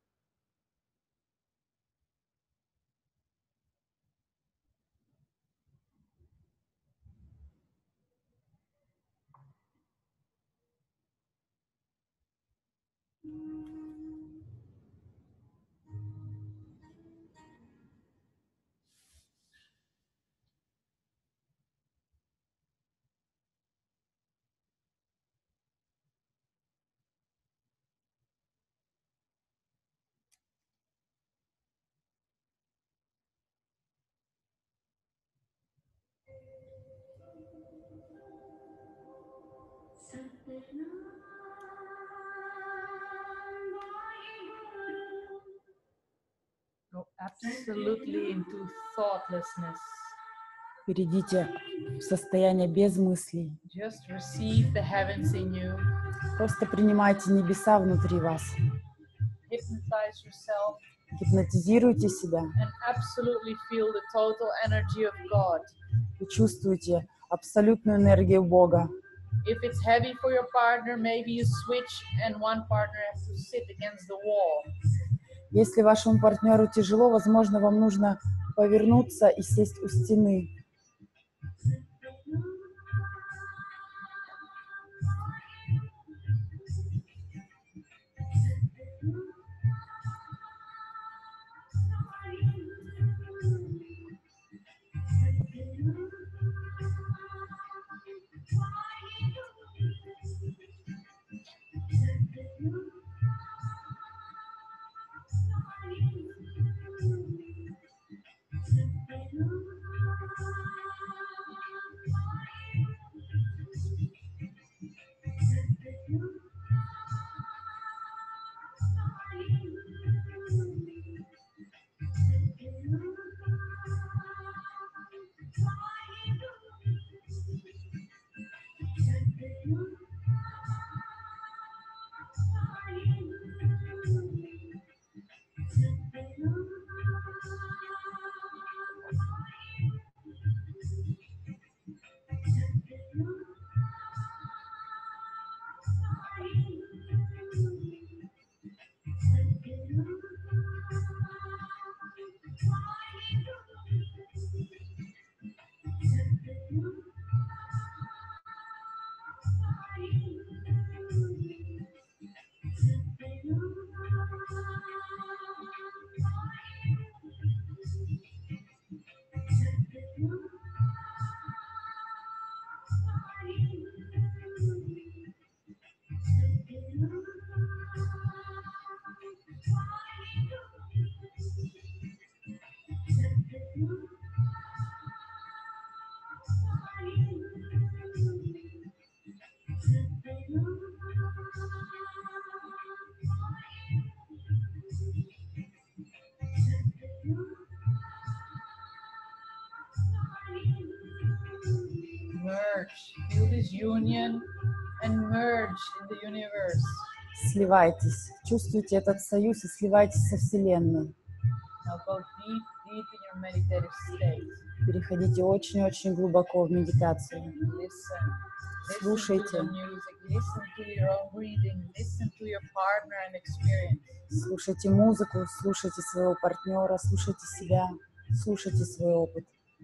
Go absolutely into thoughtlessness. Перейдите в состояние без мыслей. Just receive the heavens in you. Просто принимайте небеса внутри вас. Hypnotize yourself Гипнотизируйте себя. and absolutely feel the total energy of God. Вы чувствуете абсолютную энергию Бога. If it's heavy for your partner, maybe you switch and one partner has to sit against the wall. Если вашему партнеру тяжело, возможно, вам нужно повернуться и сесть у стены. Merge. Feel this union and merge in the universe. Сливайтесь. Чувствуйте этот союз и сливайтесь со Вселенной. Now go deep, deep in your meditative state. Переходите очень-очень глубоко в медитацию. Listen. Listen to Слушайте. the music. Listen to your own breathing. Listen to your partner and experience. Слушайте музыку, слушайте своего партнера, слушайте себя, слушайте свой опыт.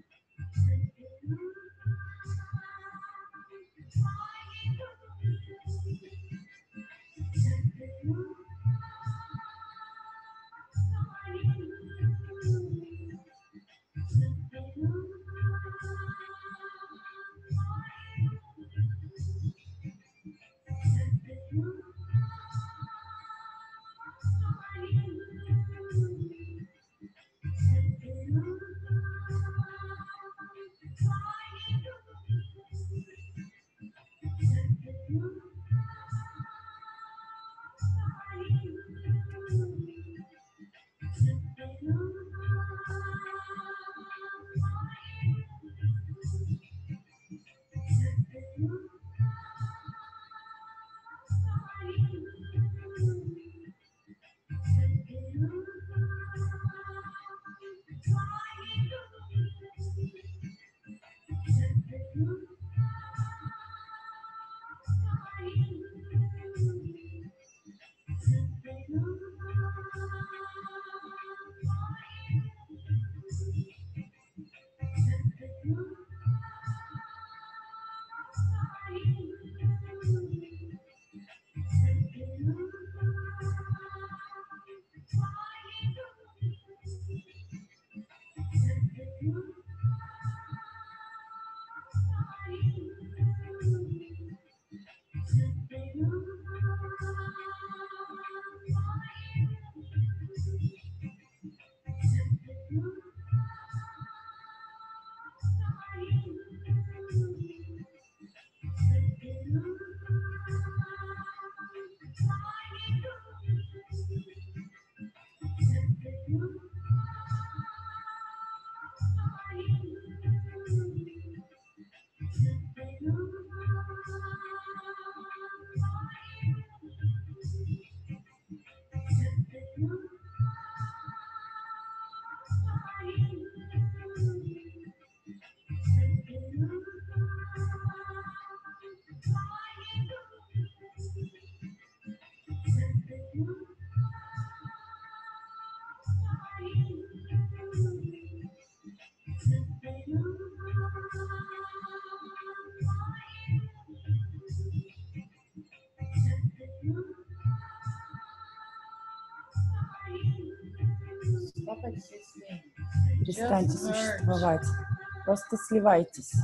Stop existing. Перестаньте Just merge. существовать. Просто сливайтесь.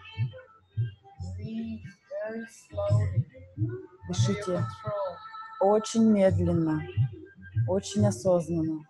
Breathe very slowly. Under your Дышите control. очень медленно, очень осознанно.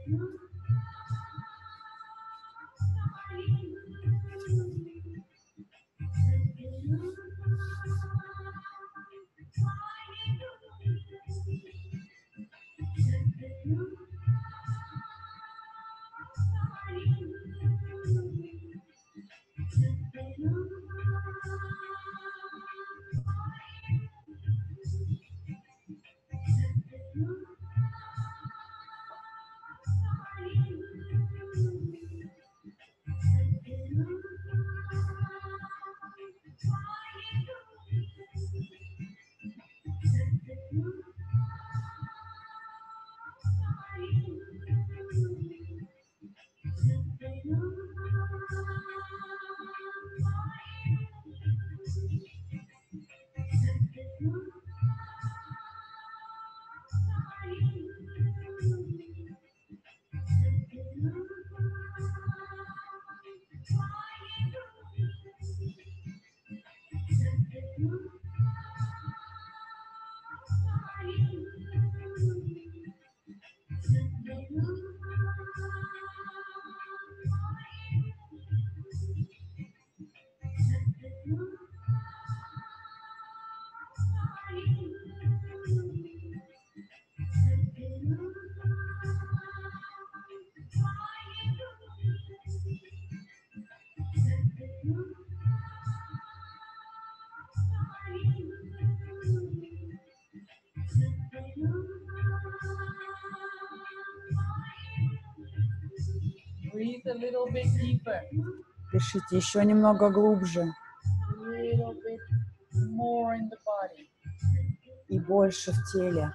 Breathe a little bit deeper. Дышите еще немного глубже A little bit more in the body. и больше в теле.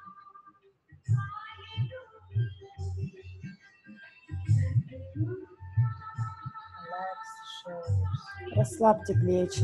Relax the shoulders. Расслабьте плечи.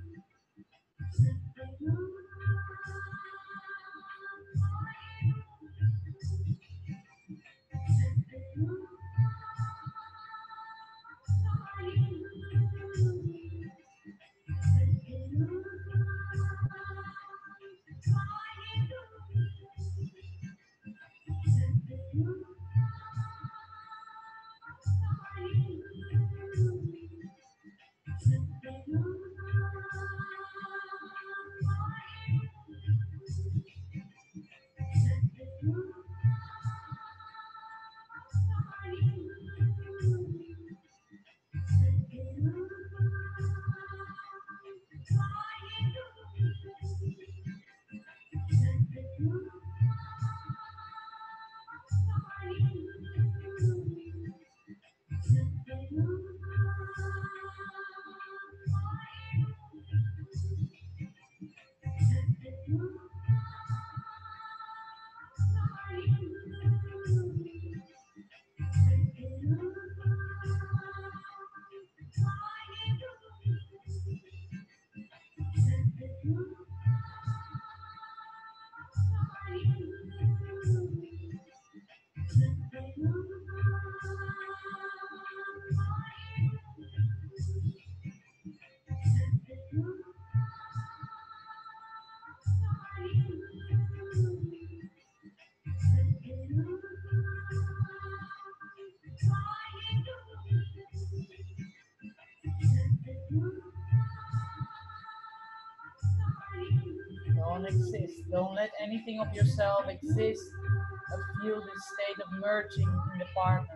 Don't exist. Don't let anything of yourself exist, but feel this state of merging in the partner.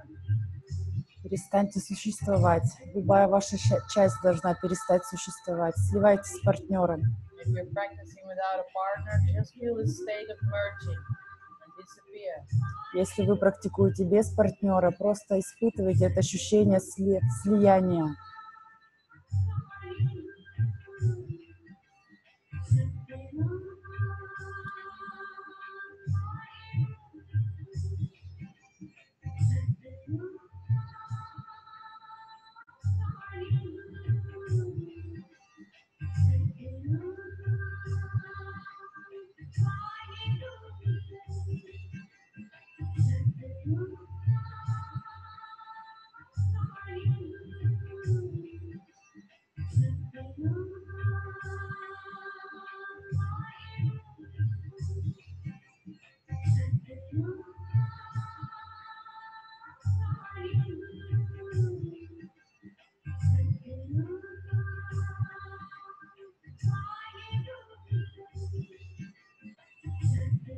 Перестаньте существовать. Любая ваша ща- часть должна перестать существовать. Сливайтесь с партнером. If you're practicing without a partner, just feel this state of merging and disappear. Если вы практикуете без партнера, просто испытывайте это ощущение сли- слияния.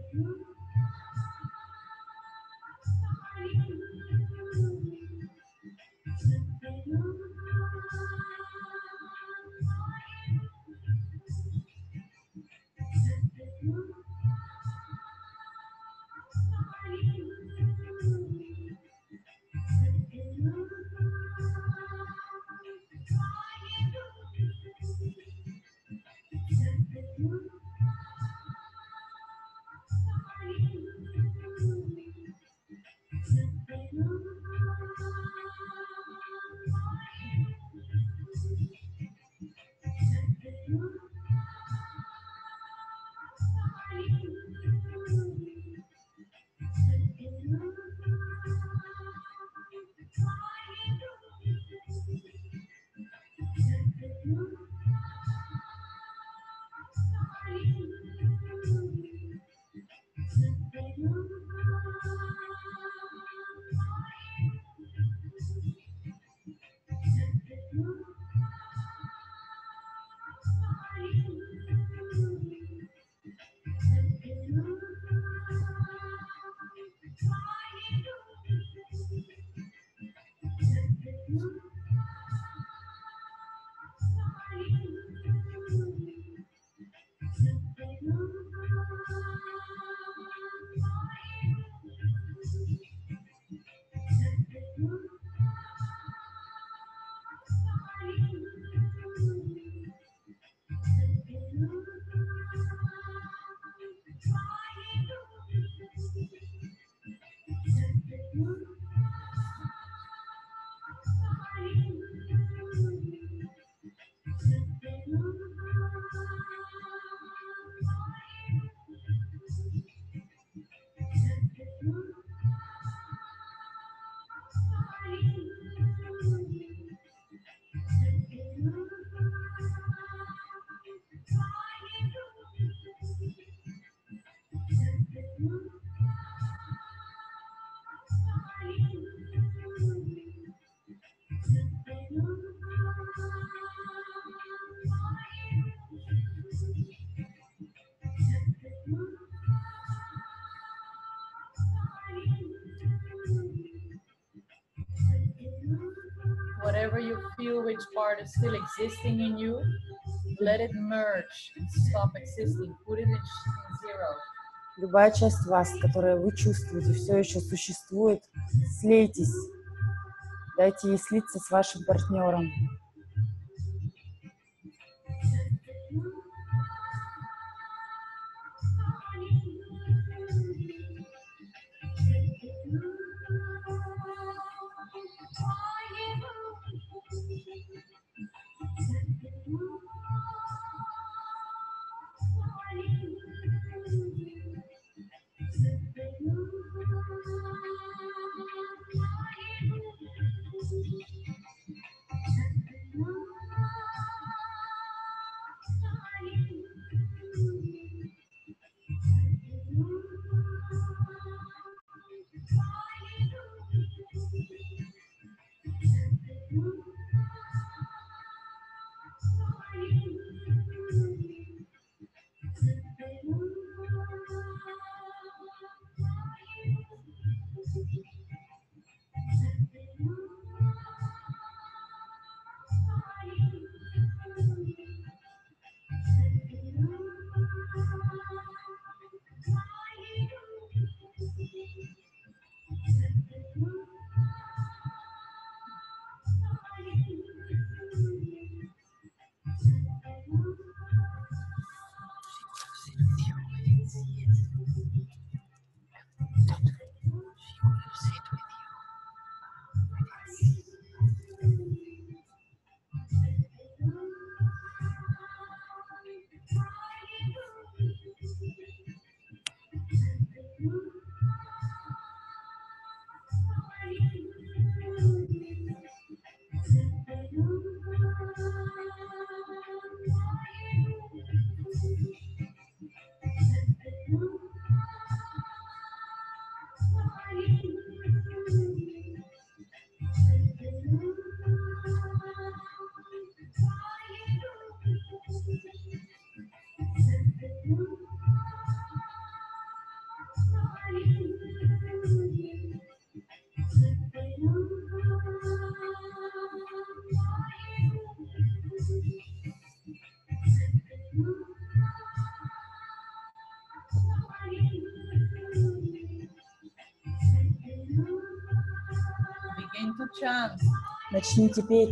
Whatever you feel, which part is still existing in you, let it merge and stop existing. Put it in, in zero. Любая часть вас, которую вы чувствуете, все еще существует, слейтесь. Дайте ей слиться с вашим партнером. chant. Начните петь.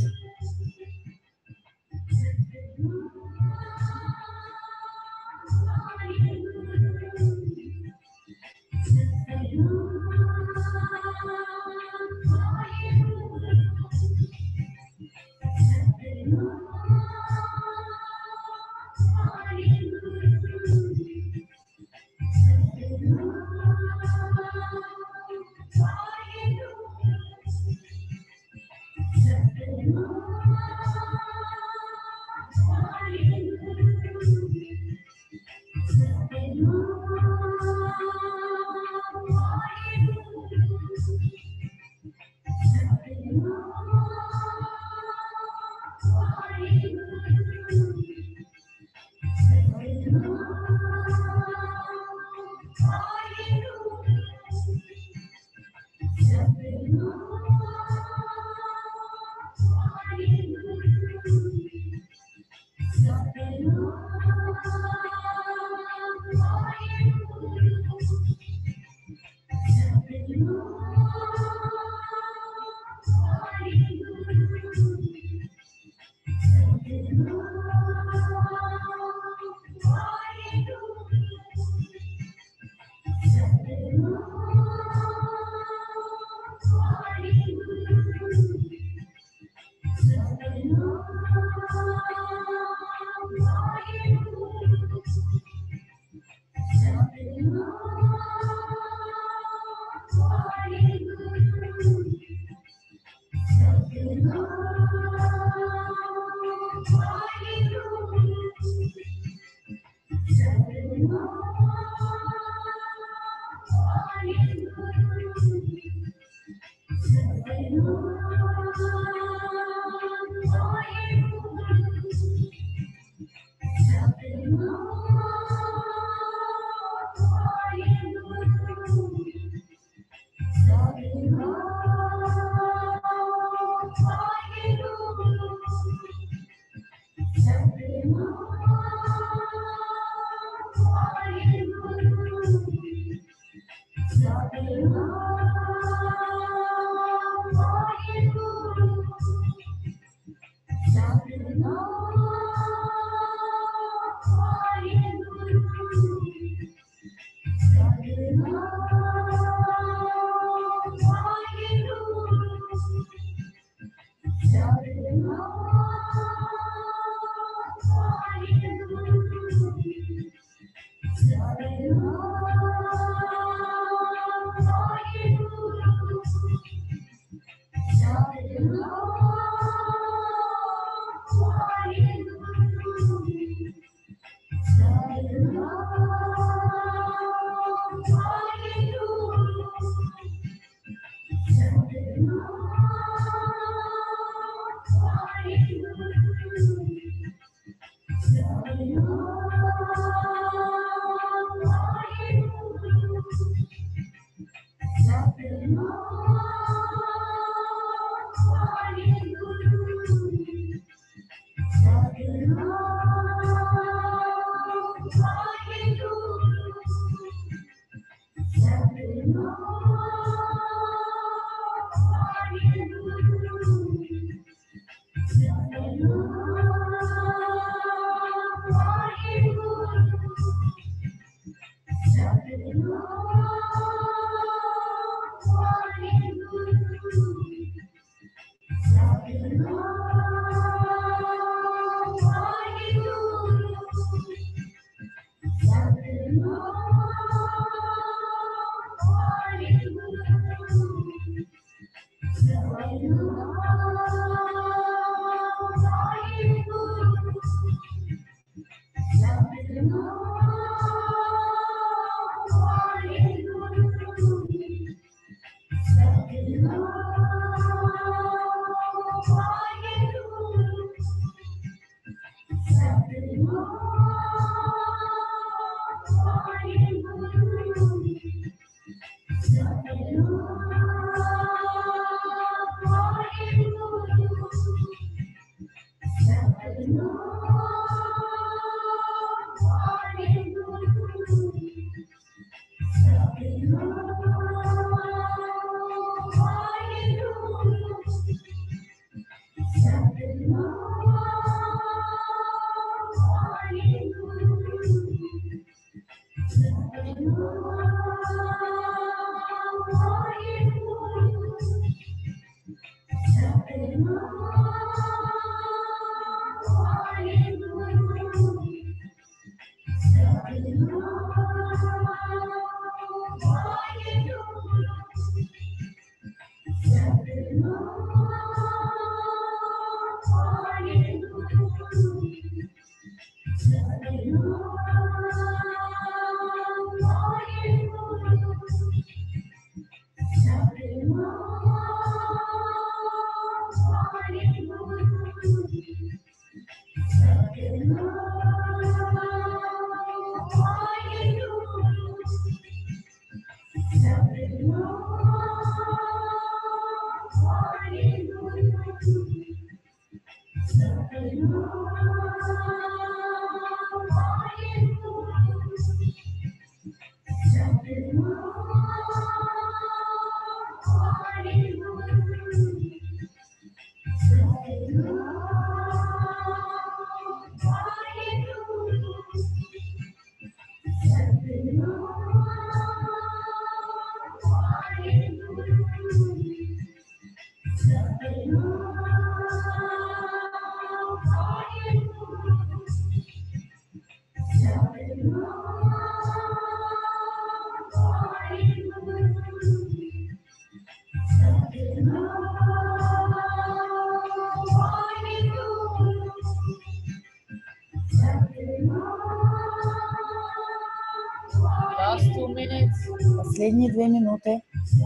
Last two minutes. Последние две минуты.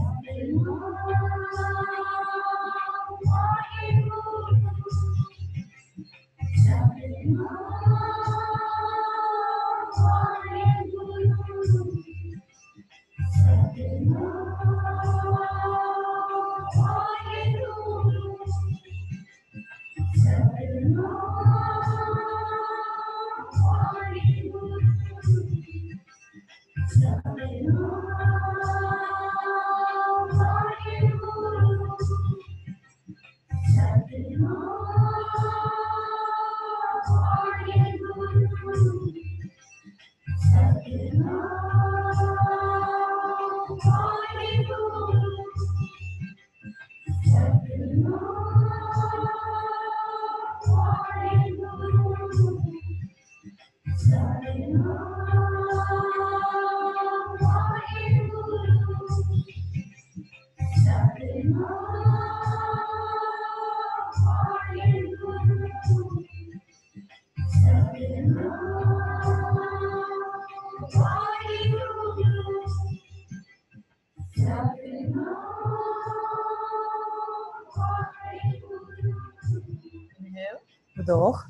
Inhale. Вдох,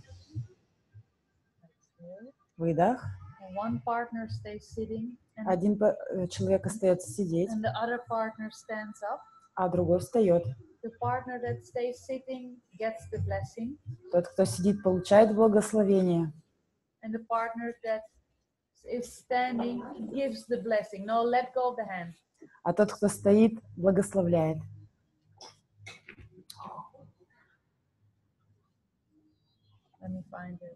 Exhale. выдох. And one partner stays sitting and, Один по- э, человек остается сидеть, and the other partner stands up. а другой встает. The partner that stays sitting gets the blessing, Тот, кто сидит, получает благословение, and the partner that is standing gives the blessing. No, let go of the hand. а тот, кто стоит, благословляет. Let me find it.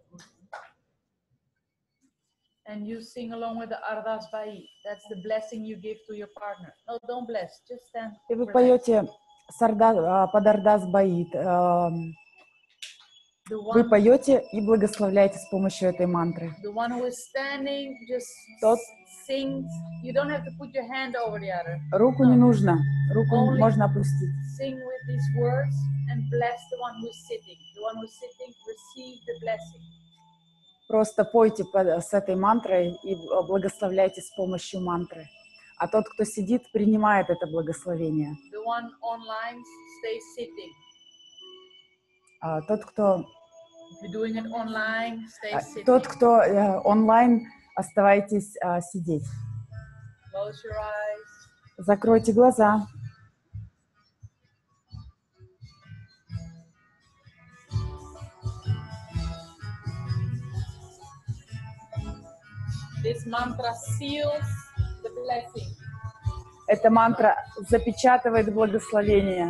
And you sing along with the Ardas Bai. That's the blessing you give to your partner. No, don't bless. Just stand. И вы relax. поете сарда- под Ардас Баит. эм, The Вы one, поете и благословляете с помощью этой мантры. the one who is standing, just Тот- sings. You don't have to put your hand over the other. Руку не нужно, руку Only- можно опустить. Sing with these words and bless the one who is sitting. The one who is sitting, receive the blessing. Просто пойте под- с этой мантрой и благословляйте с помощью мантры. А тот, кто сидит, принимает это благословение. The one online stays sitting. А тот, кто, If you're doing it online, stay а, sitting. тот, кто э, онлайн, оставайтесь а, сидеть. Close your eyes. Закройте глаза. This mantra seals the blessing. Эта мантра запечатывает благословение.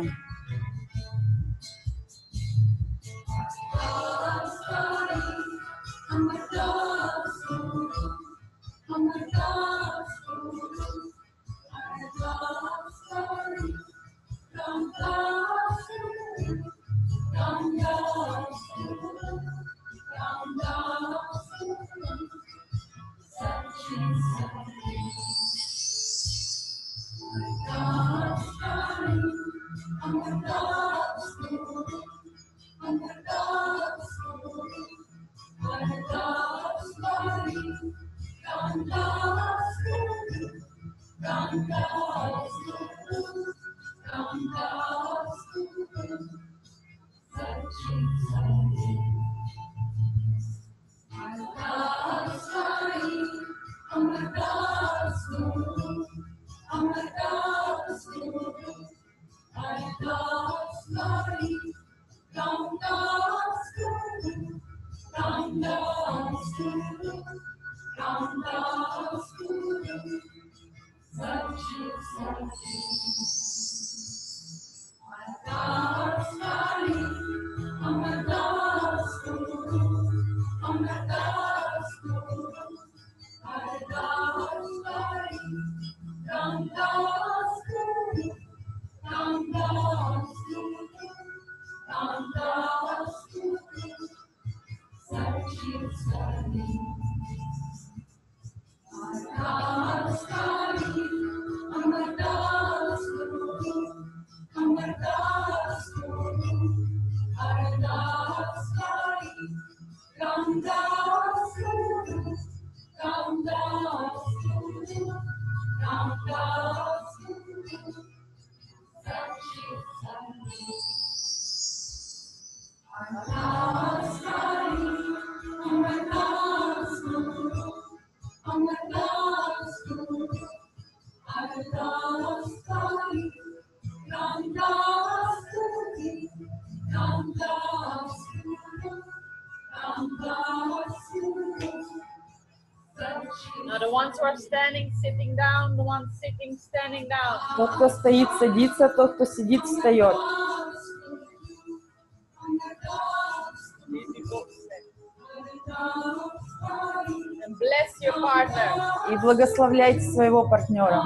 Oh my God. Now the ones who are standing, sitting down, the ones sitting, standing down. Тот, кто стоит, садится, тот, кто сидит, встает. And bless your partner. И благословляйте своего партнера.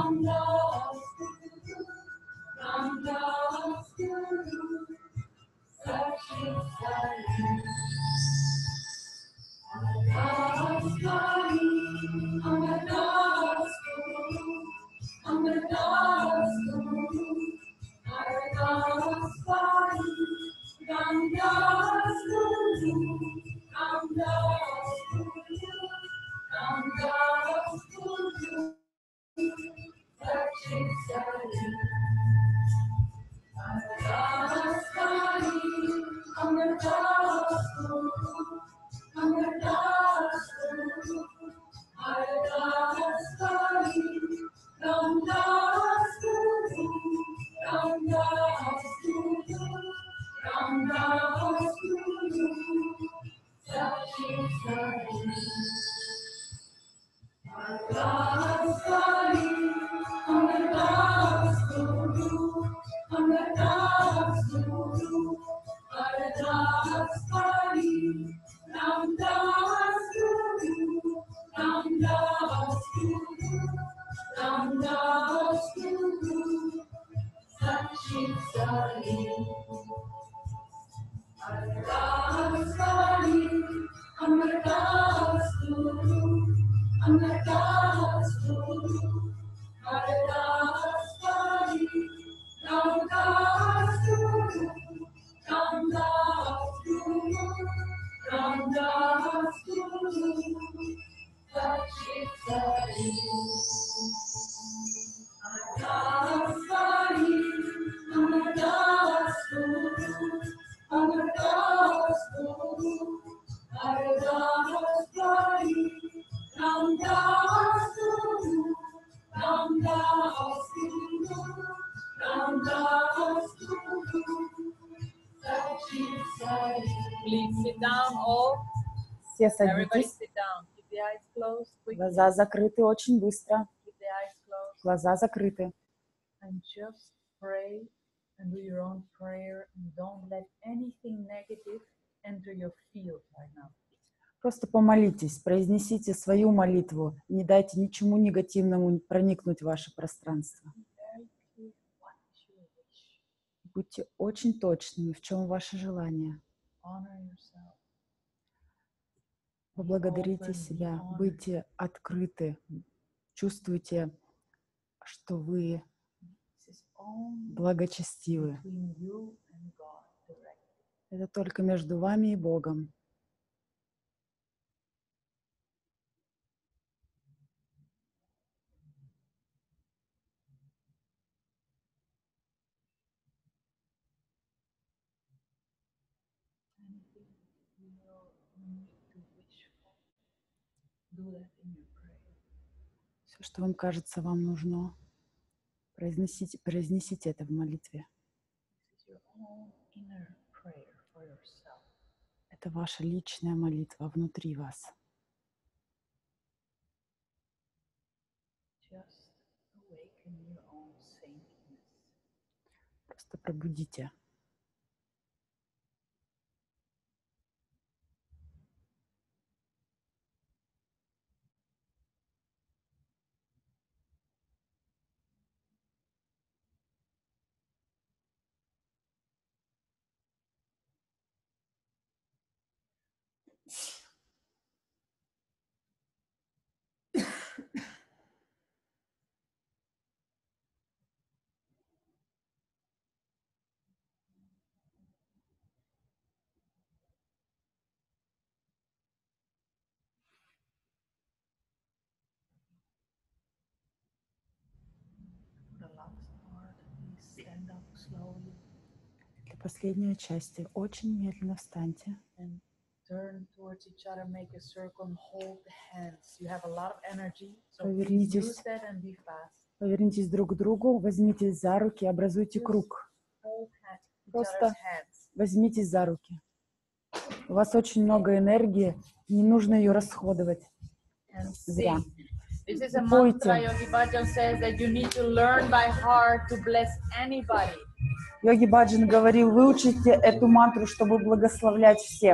Please sit down all. Все Everybody садитесь. sit down. Keep the eyes closed. Quickly. Глаза закрыты очень быстро. Keep the eyes closed. Глаза закрыты. And just pray and do your own prayer and don't let anything negative enter your field right now. Просто помолитесь, произнесите свою молитву. Не дайте ничему негативному проникнуть в ваше пространство. Very clear what is your wish. Будьте очень точными, в чем ваше желание. Honor yourself. Поблагодарите себя, будьте открыты, чувствуйте, что вы This is only благочестивы. between you and God directly. Это только между вами и Богом. Anything you know you need to wish for, do that in your prayer. Все, что вам кажется, вам нужно, произнесите, произнесите это в молитве. This is your own inner prayer for yourself. Это ваша личная молитва внутри вас. Just awaken Просто пробудите. The last part, please stand up slowly Для последней части очень медленно встаньте. and turn towards each other, make a circle and hold the hands. You have a lot of energy, so please Повернитесь. use that and be fast. Повернитесь друг к другу, возьмитесь за руки, образуйте круг. Hold hand, each Просто other's hands. возьмитесь за руки. У вас очень много энергии, не нужно ее расходовать And зря. sing. This is a Пойте. mantra Yogi Bhajan says that you need to learn by heart to bless anybody. Йоги Баджан говорил, выучите эту мантру, чтобы благословлять всех.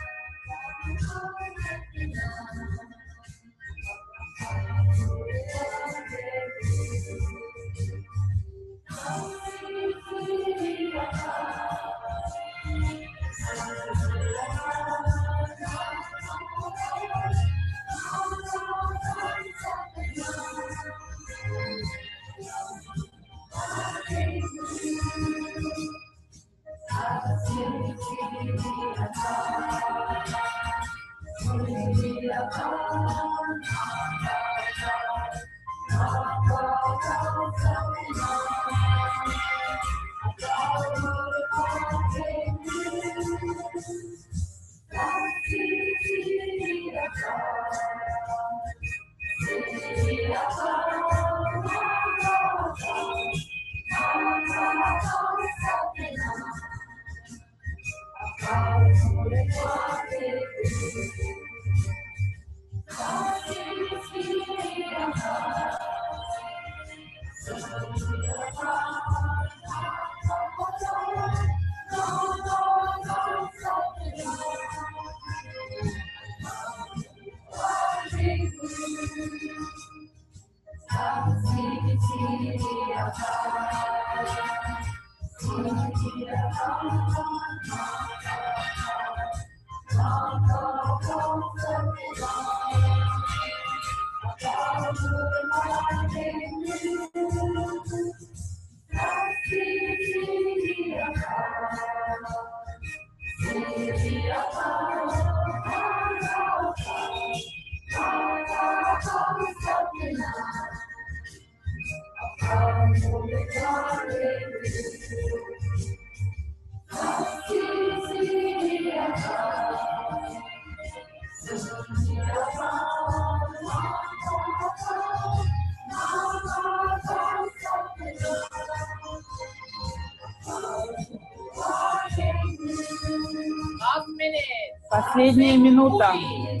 Last minute. Последняя минута.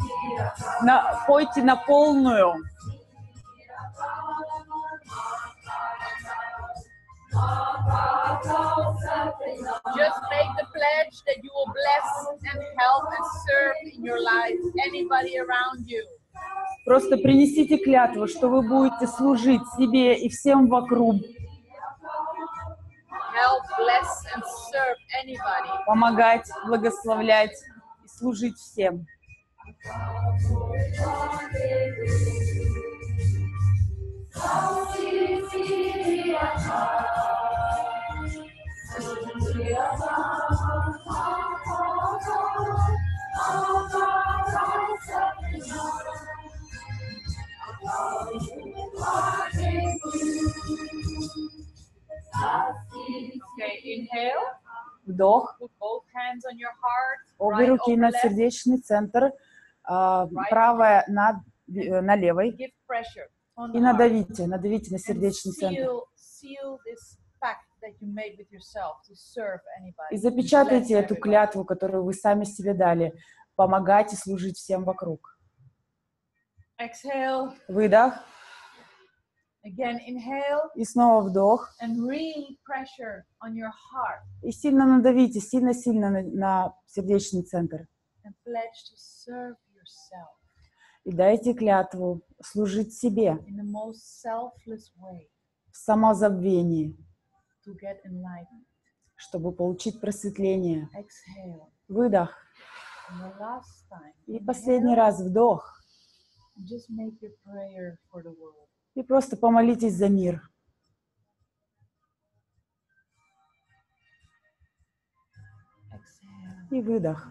На, пойте на полную. Just make the pledge that you will bless and help and serve in your life anybody around you. Просто принесите клятву, что вы будете служить себе и всем вокруг. Help, bless, and serve anybody. Помогать, благословлять и служить всем. Okay, inhale. Вдох. Put both hands on your heart. Обе Right руки over на left. сердечный центр, а, правая над, э, на левой. Give pressure on И the heart. надавите, надавите на And сердечный центр. seal, seal this pact that you made with yourself to serve anybody. И запечатайте Bless эту everybody. клятву, которую вы сами себе дали. Помогать и служить всем вокруг. Exhale. Выдох. Again, inhale И снова вдох. and really pressure on your heart И сильно надавите, сильно-сильно на, на сердечный центр. and pledge to serve yourself И дайте клятву служить себе in the most selfless way в самозабвении, to get enlightened. чтобы получить просветление. Exhale. Выдох. And the last time, И последний inhale, раз вдох. and just make your prayer for the world. И просто помолитесь за мир. Exhale. И выдох.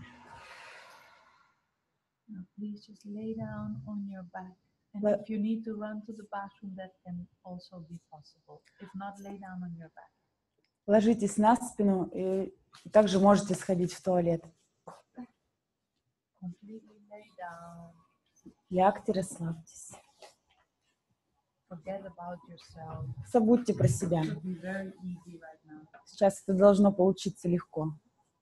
Now please just lay down on your back. And Let- if you need to run to the bathroom, that can also be possible. If not, lay down on your back. Ложитесь на спину и также можете сходить в туалет. Completely lay down. Лягте, расслабьтесь. Forget about yourself. Забудьте про себя. It should be very easy right now. Сейчас это должно получиться легко.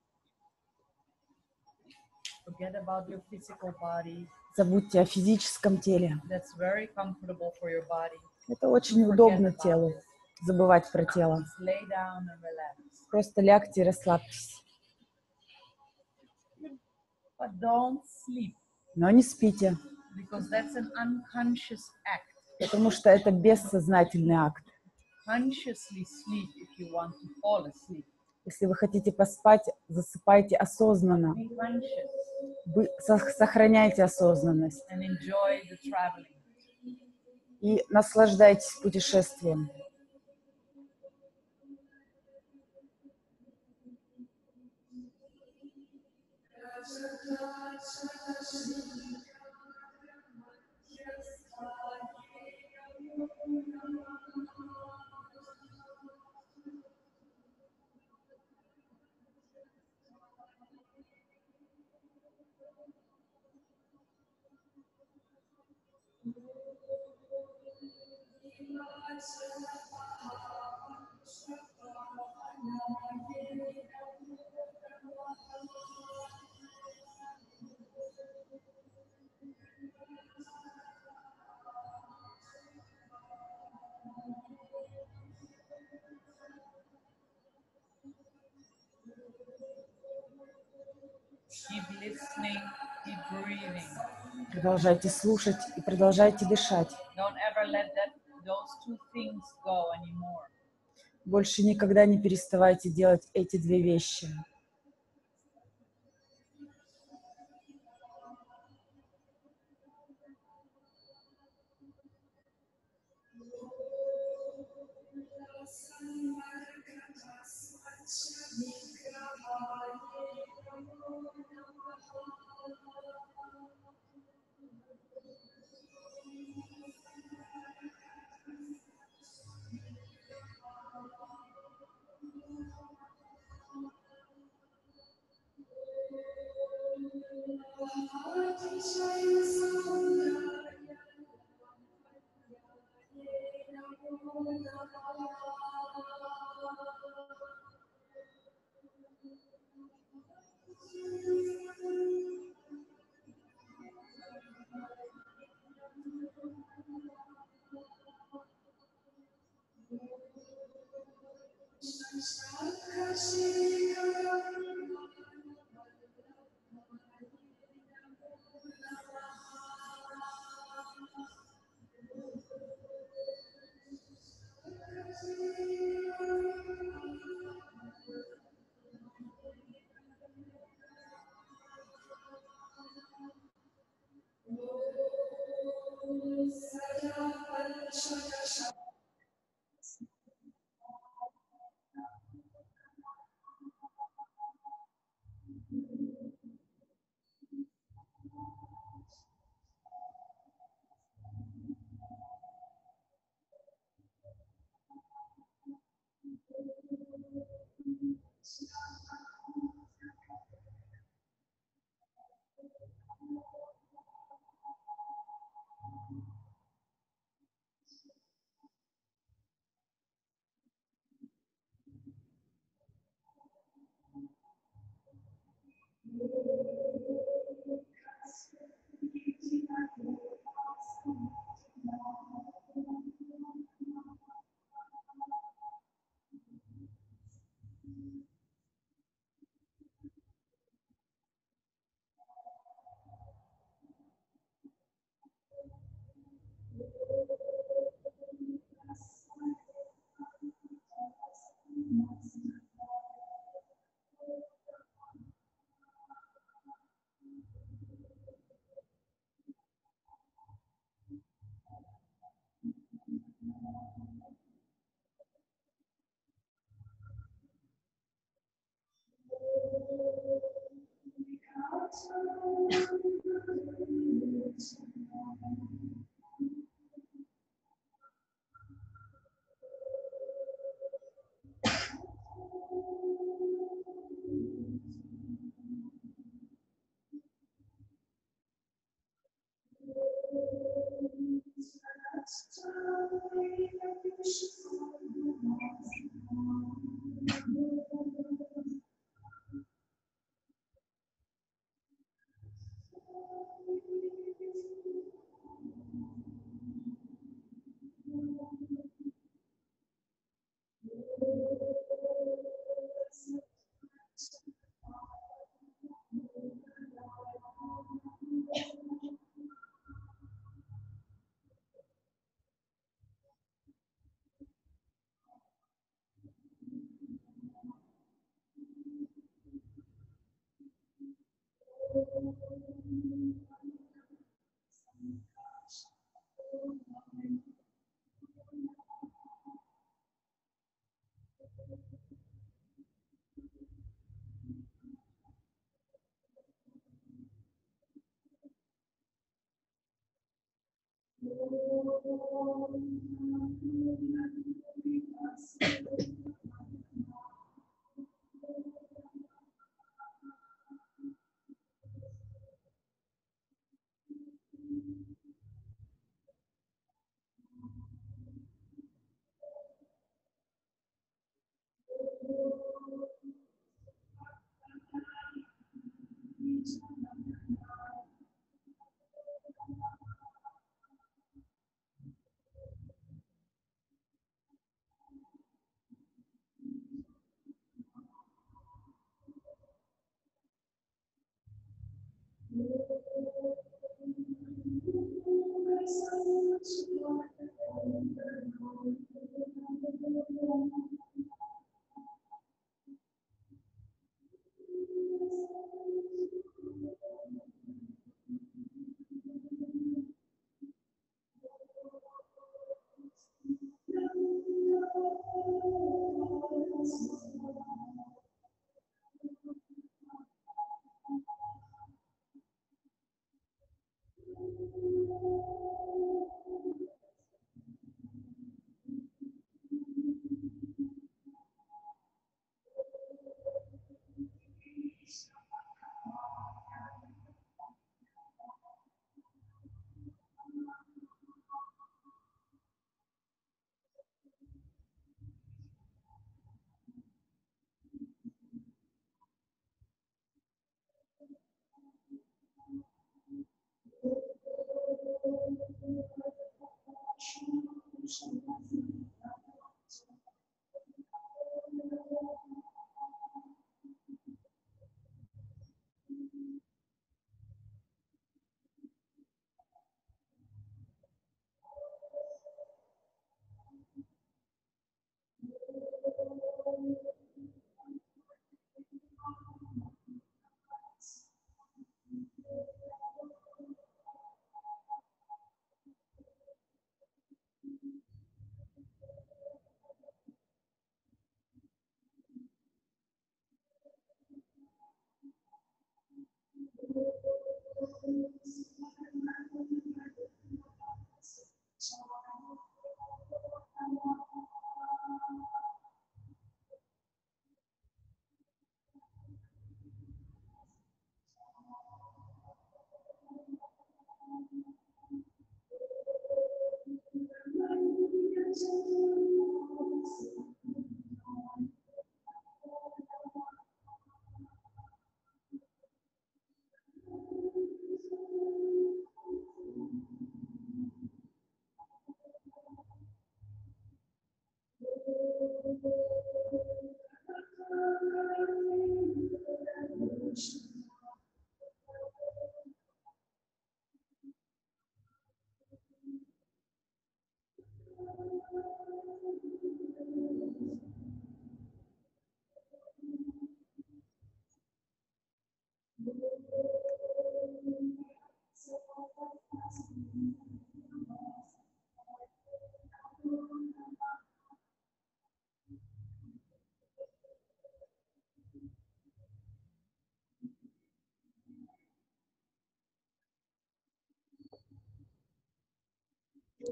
Forget about your physical body. Забудьте о физическом теле. That's very comfortable for your body. Это очень Forget удобно about телу, it. забывать про тело. Just lay down and relax. Просто лягте и расслабьтесь. But don't sleep, Но не спите, because that's an unconscious act. потому что это бессознательный акт. Consciously sleep if you want to fall asleep. Если вы хотите поспать, засыпайте осознанно. Be conscious Вы со- сохраняйте осознанность and enjoy the traveling. и наслаждайтесь путешествием. Keep listening, keep breathing. Продолжайте слушать и продолжайте дышать. Don't ever let that those two things go anymore. Больше никогда не переставайте делать эти две вещи.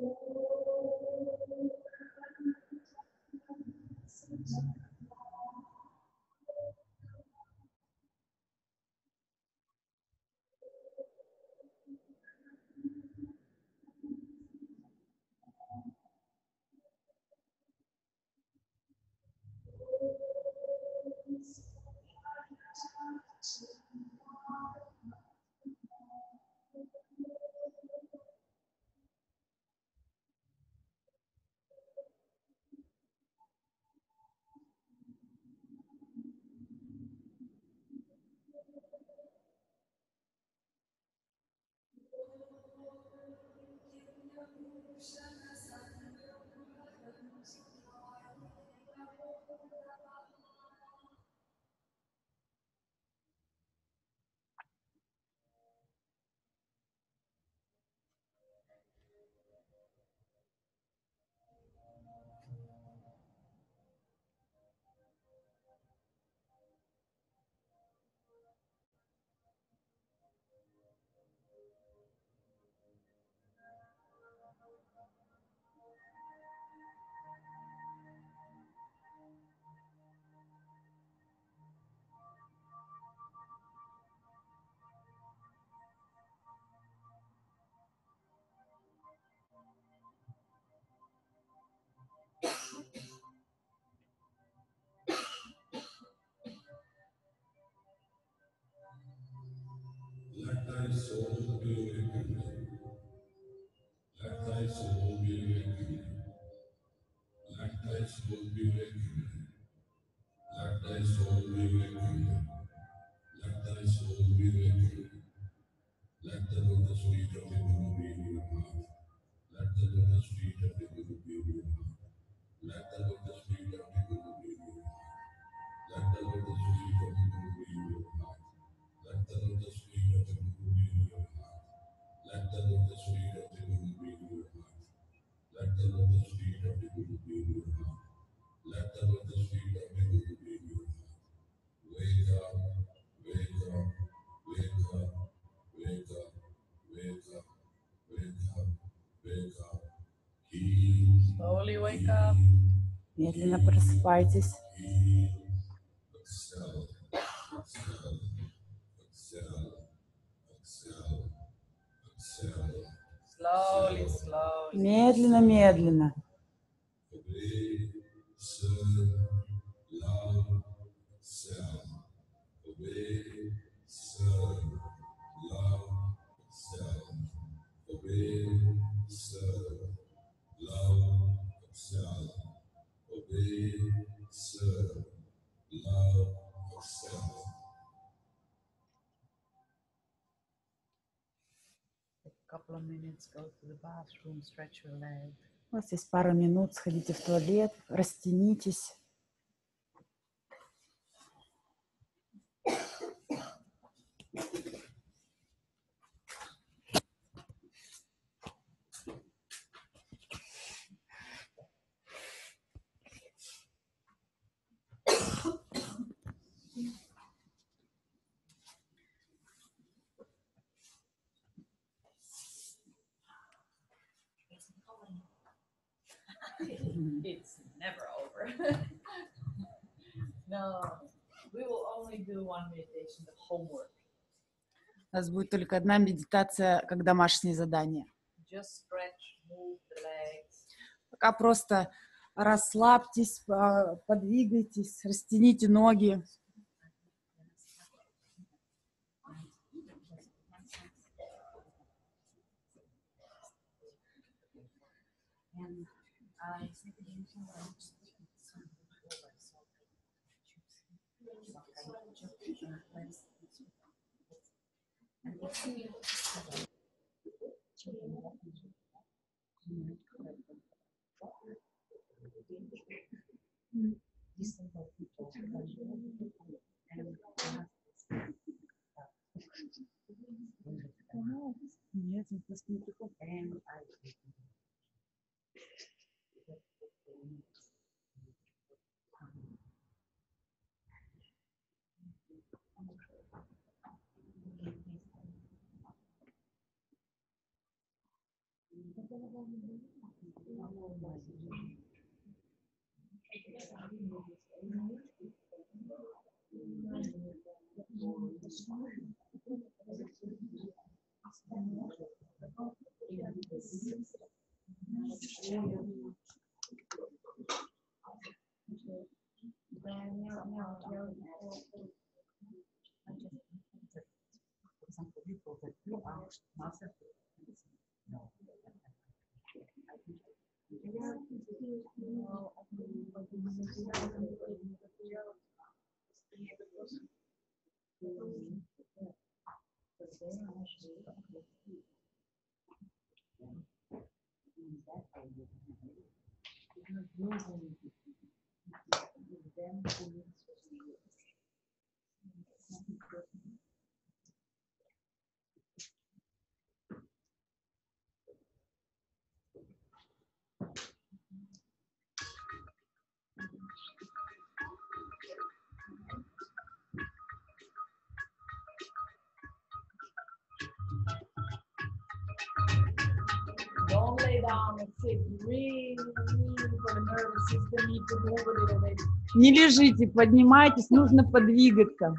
Let thy soul be awakened. Let thy soul be awakened. Let thy soul be awakened. Let thy soul be awakened. Let thy soul be awakened. Let the lotus feet of the Guru be in your heart. Let the lotus feet of the Guru be in your heart. Let the lotus feet of the Guru be in your heart. Let the lotus feet of the Guru be in your heart. Let the lotus feet of the Guru be in your heart. Let the lotus feet of the Guru be in your heart. Let the lotus feet of the Guru be in your heart. Let the lotus feet of the Guru be in your heart. Wake up, wake up, wake up, wake up, wake up, wake up, wake up. Heal, Slowly wake up. Медленно просыпайтесь. heal, excel, excel, excel, excel, excel. Slowly, slowly. Медленно, медленно. Obey, serve, love, excel. Obey, serve, love, excel. Obey, serve, love, excel. Obey, serve, love, excel. A couple of minutes, go to the bathroom, stretch your leg. У вас есть пара минут, сходите в туалет, растянитесь. It's never over. No, we will only do one meditation, the homework. У нас будет только одна медитация, как домашнее задание. Just stretch, move the legs. Пока просто расслабьтесь, по- подвигайтесь, растяните ноги. Нет, просто не прикольно. Don't lay down and sit. Really, really for the nervous system, need to move a little bit. Не лежите, поднимайтесь, нужно подвигаться.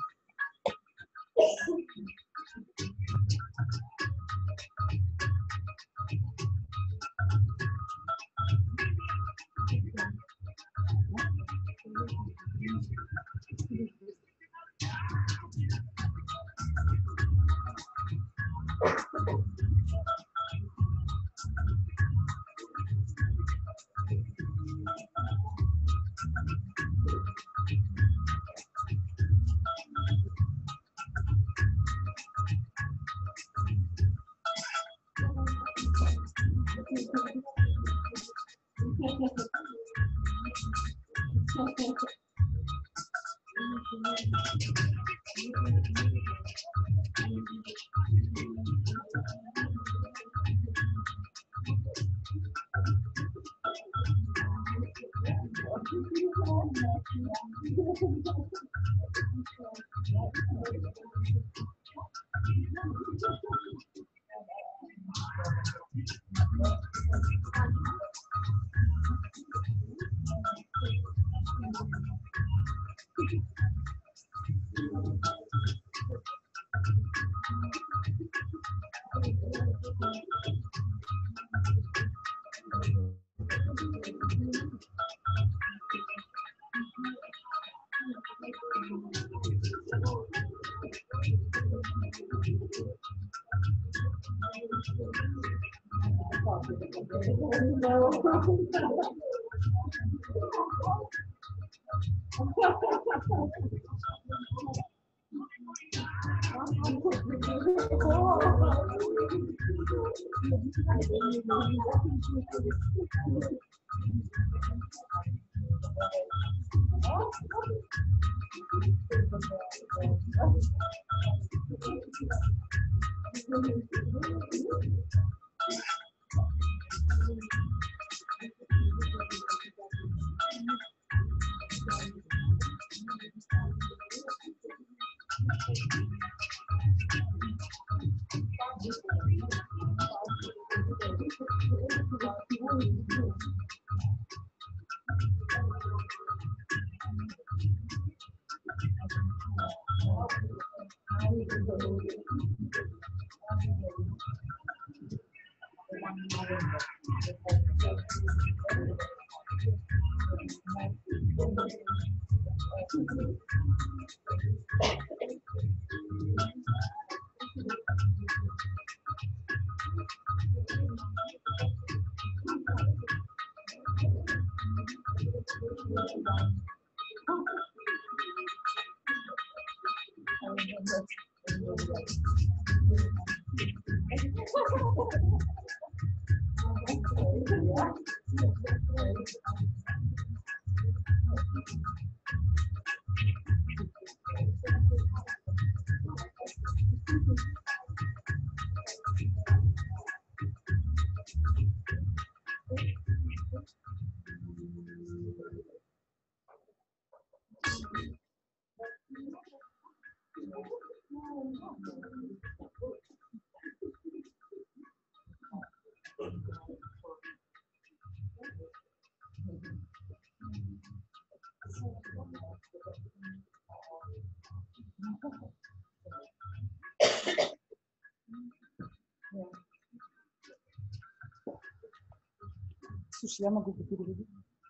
Я могу переводить.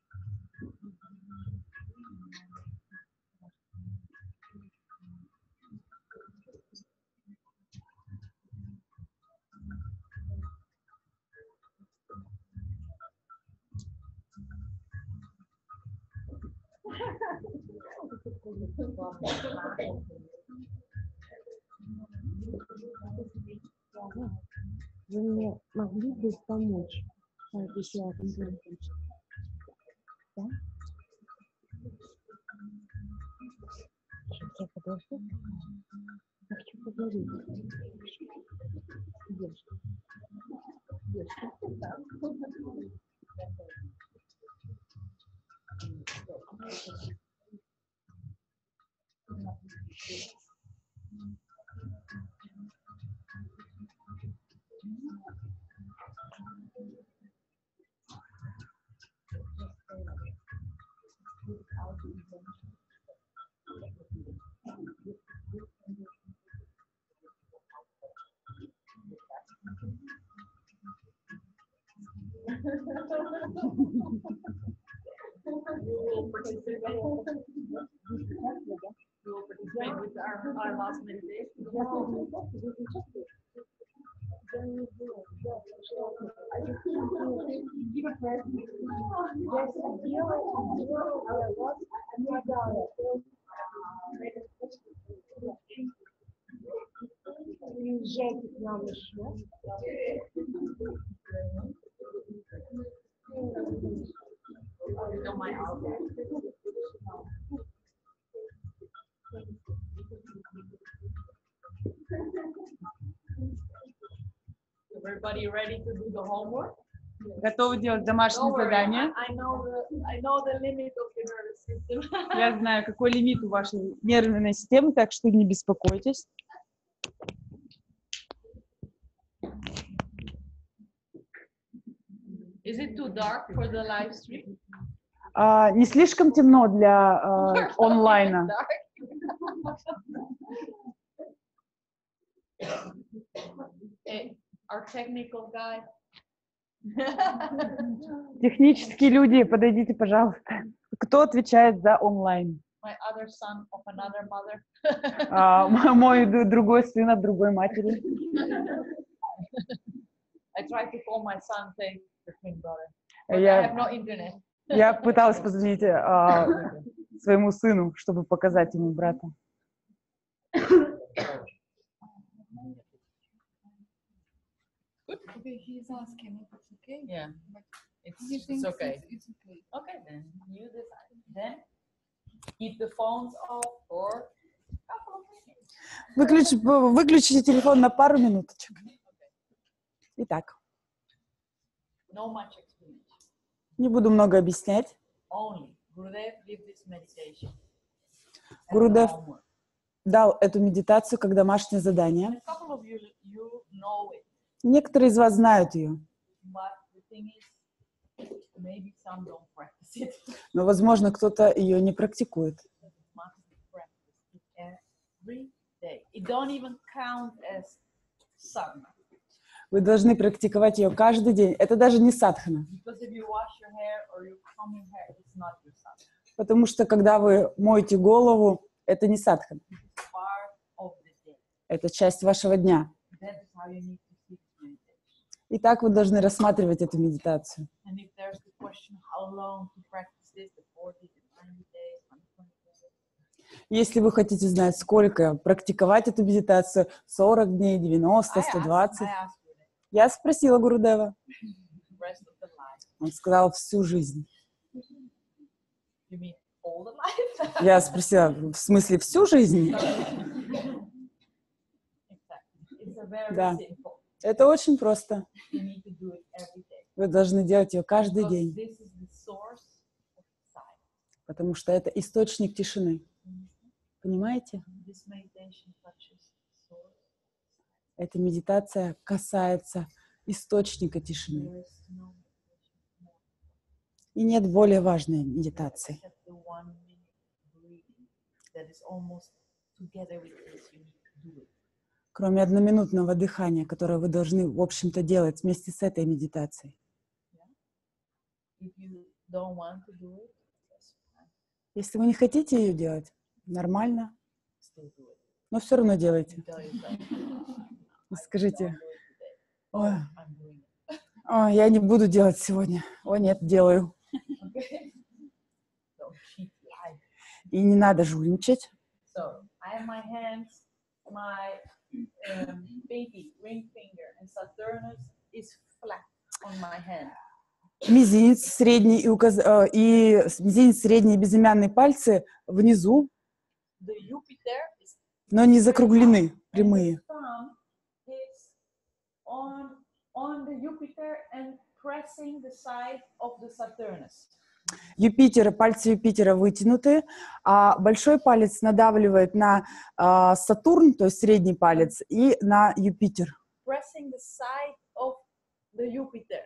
Вы мне могли бы помочь? Если я да? Сейчас я подожду. Я хочу поговорить. Девушка. Приезжайте к нам еще. Everybody ready to do the homework? Готовы делать домашнее Don't worry, задание? I, I know the I know the limit of your nervous system. Я знаю, какой лимит у вашей нервной системы, так что не беспокойтесь. Is it too dark for the live stream? А, не слишком темно для а, онлайна? Hey, our technical guy. Технические люди, подойдите, пожалуйста. Кто отвечает за онлайн? My other son of another mother. А, мой д- другой сын от другой матери. I tried to call my son, saying the twin brother. But I have Я, no internet. я пыталась позвонить а, своему сыну, чтобы показать ему брата. Okay, he's asking if it's okay. Yeah, But it's, he it's thinks okay. It's, it's okay. Okay, then you decide. Then keep the phones off for a couple of minutes. Выключи, выключите телефон на пару минуточек. Итак, No much explanation. не буду много объяснять. Only Gurudev give this meditation. as Гурудев homework. дал эту медитацию как домашнее задание. A couple of you you know it, Некоторые из вас знают ее, but the thing is, maybe some don't practice it. но, возможно, кто-то ее не практикует. Must practice it every day. It don't even count as sadhana. Вы должны практиковать ее каждый день. Это даже не садхана. Because if you wash your hair or you comb your hair, it's not your sadhana. Потому что, когда вы моете голову, это не садхана. It's part of the day. Это часть вашего дня. That is how you need to see this meditation. И так вы должны рассматривать эту медитацию. And if there's the question, how long to practice this, the forty, the ninety days, one hundred twenty days, Если вы хотите знать, сколько практиковать эту медитацию, сорок дней, девяносто, I сто asked, двадцать, I asked you that я спросила Гурудева. the rest of the life. Он сказал всю жизнь. You mean all the life? Я спросила, в смысле всю жизнь? Exactly. It's a very Да. simple. Это очень просто. You need to do it every day. Вы должны делать ее каждый Because день, this is the source of silence. потому что это источник тишины. Понимаете? This meditation touches the source. Эта медитация касается источника тишины. There is no meditation more И нет более важной медитации. except the one minute breathing that is almost together with this. You need to do it. Кроме одноминутного дыхания, которое вы должны, в общем-то, делать вместе с этой медитацией. If you don't want to do it, that's fine. Если вы не хотите ее делать, нормально, Still do it. но все равно делайте. You tell yourself, И I скажите, don't do it today. ой, Oh, I'm doing it. ой, я не буду делать сегодня. О, нет, делаю. Okay? Don't cheat life. И не надо жульничать. So I have my hands, my um, pinky, ring finger, and Saturnus is flat on my hand. Мизинец, средний и, указ... э, и мизинец, средний и безымянные пальцы внизу, The Jupiter is но не закруглены, and прямые. the thumb is on on the Jupiter and pressing the side of the Saturnus. Юпитер, пальцы Юпитера вытянуты, а большой палец надавливает на а, Сатурн, то есть средний палец, и на Юпитер. Pressing the side of the Jupiter.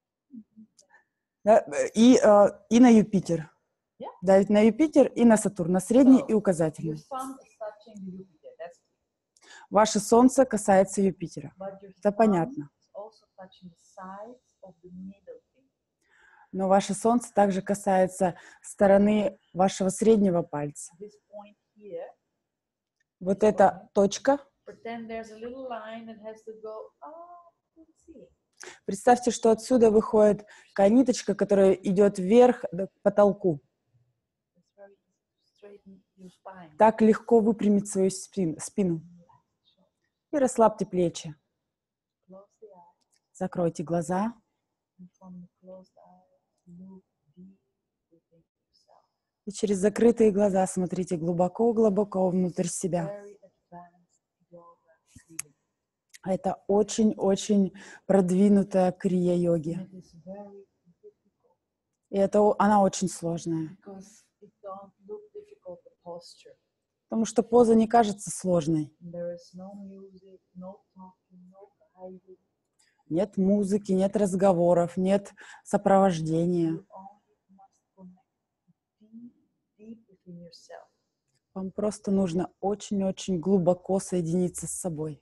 Да, и, а, и на Юпитер. Yeah. Давить на Юпитер и на Сатурн, на средний So, и Your указательный. thumb is touching the Jupiter. That's clear. Ваше Солнце касается Юпитера. But your Это thumb понятно. is also touching the sides of the middle finger. Но ваше Солнце также касается стороны вашего среднего пальца. This point here, Вот эта точка. pretend there's a little line that has to go up to the ceiling. Представьте, что отсюда выходит такая ниточка, которая идет вверх к потолку. It's very easy to straighten your spine. Так легко выпрямить свою спин- спину. И расслабьте плечи. Close the eyes, Закройте глаза. and from the closed eyes, look deep within yourself. И через закрытые глаза смотрите глубоко-глубоко внутрь себя. Very advanced yoga feeling. Это очень-очень продвинутая крия йоги. And it is very difficult И это, о- она очень сложная. because it don't look difficult, the posture. Потому что поза не кажется сложной. There is no music, no talking, no guiding. Нет музыки, нет разговоров, нет сопровождения. You only must connect deep, deep within yourself. Вам просто нужно очень-очень глубоко соединиться с собой.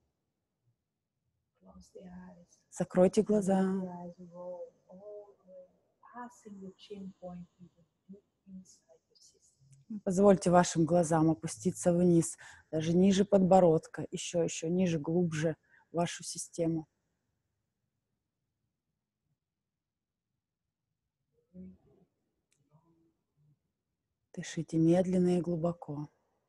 Close the eyes. Закройте Let глаза. the eyes roll all the way, passing the chin point even deep inside your system. Позвольте вашим глазам опуститься вниз, даже ниже подбородка, еще, еще ниже, глубже в вашу систему. Дышите медленно и глубоко.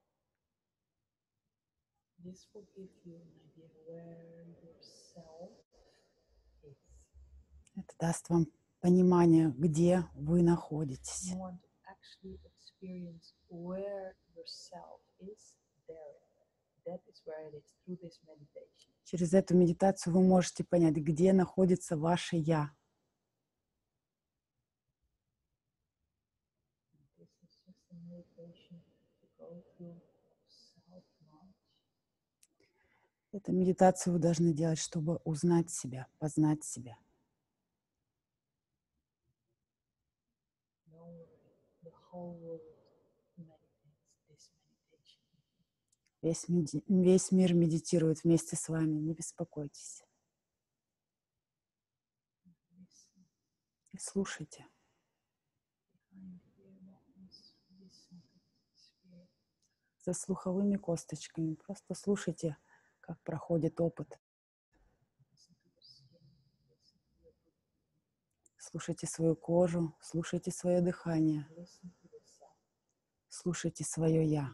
This will give you an idea where yourself is. Это даст вам понимание, где вы находитесь. You want to actually experience where yourself is there. That is where it is through this meditation. Через эту медитацию вы можете понять, где находится ваше «Я». This is just a meditation to go through self-knowledge. Эту медитацию вы должны делать, чтобы узнать себя, познать себя. Don't worry, the whole world meditates this meditation. Весь, меди- весь мир медитирует вместе с вами, не беспокойтесь. Listen И слушайте. behind ear buttons, listen to the spirit. За слуховыми косточками. Просто слушайте, как проходит опыт. Listen to your skin, listen to your breathing, Слушайте свою кожу, слушайте свое дыхание, listen to yourself. слушайте свое «Я».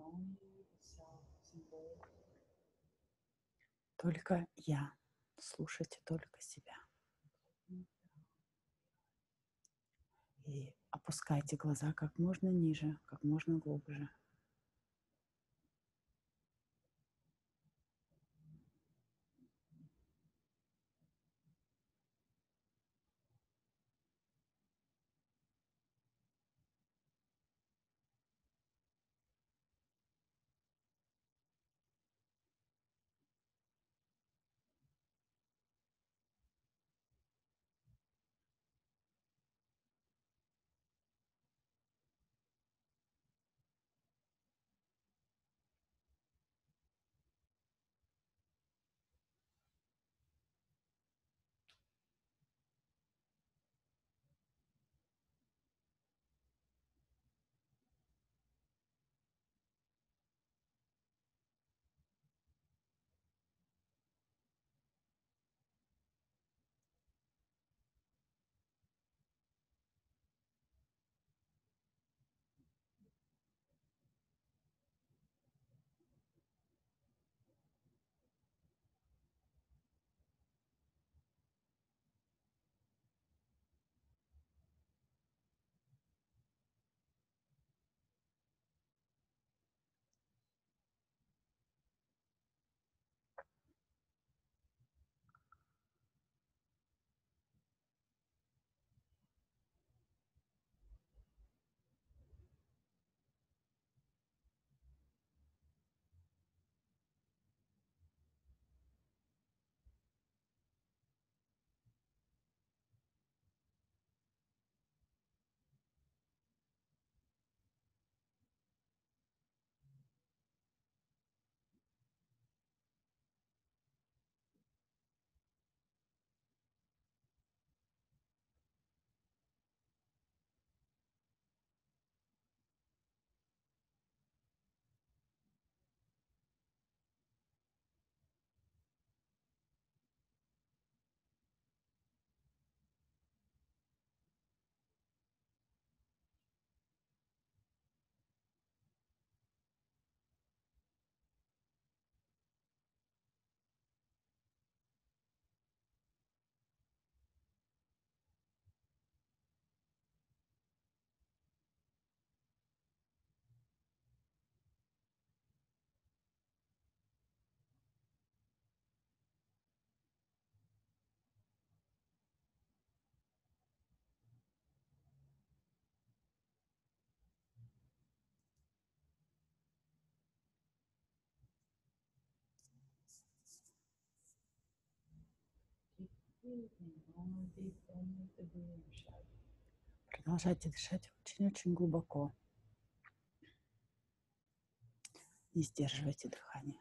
only the self is involved. Только я. Слушайте только себя. И опускайте глаза как можно ниже, как можно глубже. Продолжайте дышать очень-очень глубоко. Не сдерживайте дыхание.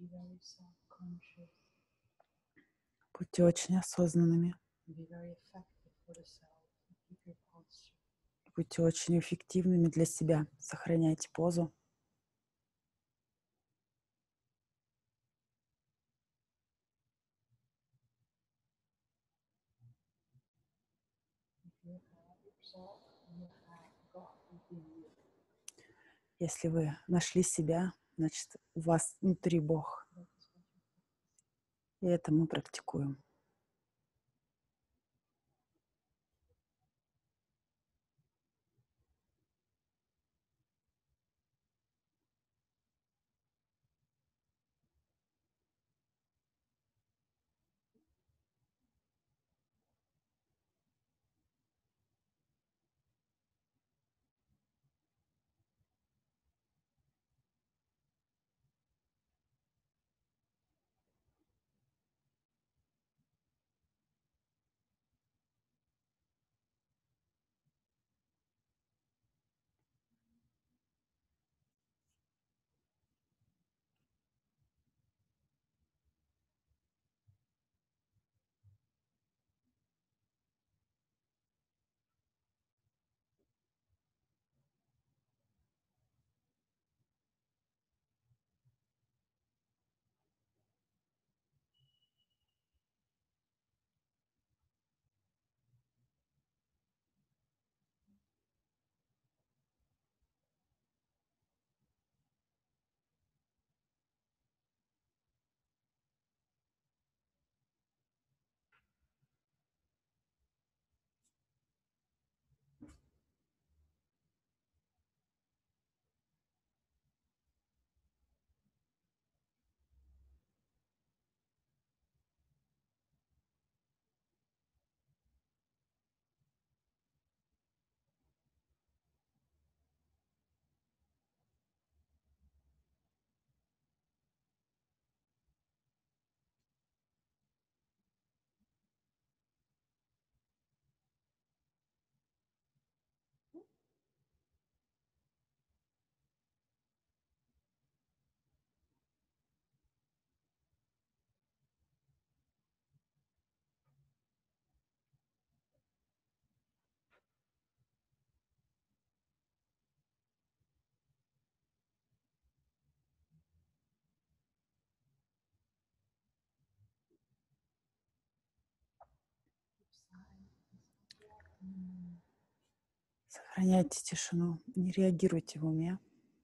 Be very self-conscious. Будьте очень осознанными. Be very effective for the self. Keep your posture. Будьте очень эффективными для себя. Сохраняйте позу. If you have yourself, you have God within you. Если вы нашли себя, значит, у вас внутри Бог. That is what you И это мы практикуем. Сохраняйте тишину, не реагируйте в уме.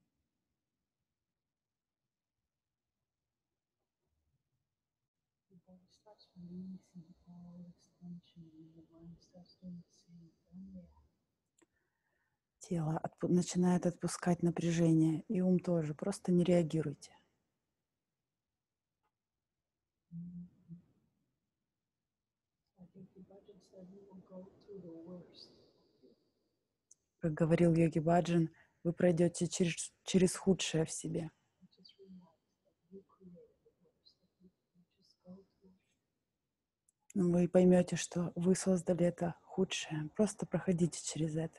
The body starts releasing all its tension and the mind starts doing the same. Don't react. Тело отпу- начинает отпускать напряжение, и ум тоже. Просто не реагируйте. I think the budget said we will go through the worst. Как говорил Йоги Баджан, вы пройдете через, через худшее в себе. Just realize that you created the worst. That you, you just go through. Вы поймете, что вы создали это худшее. Просто проходите через это.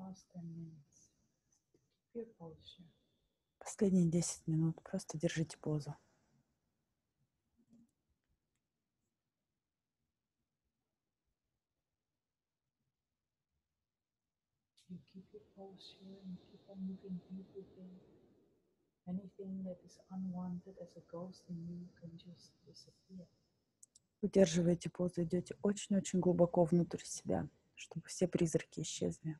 last ten minutes. Your posture. Последние десять минут. Просто держите позу. You keep your posture and keep on moving deep within. Anything that is unwanted as a ghost in you can just disappear. Удерживаете позу, идете очень-очень глубоко внутрь себя, чтобы все призраки исчезли.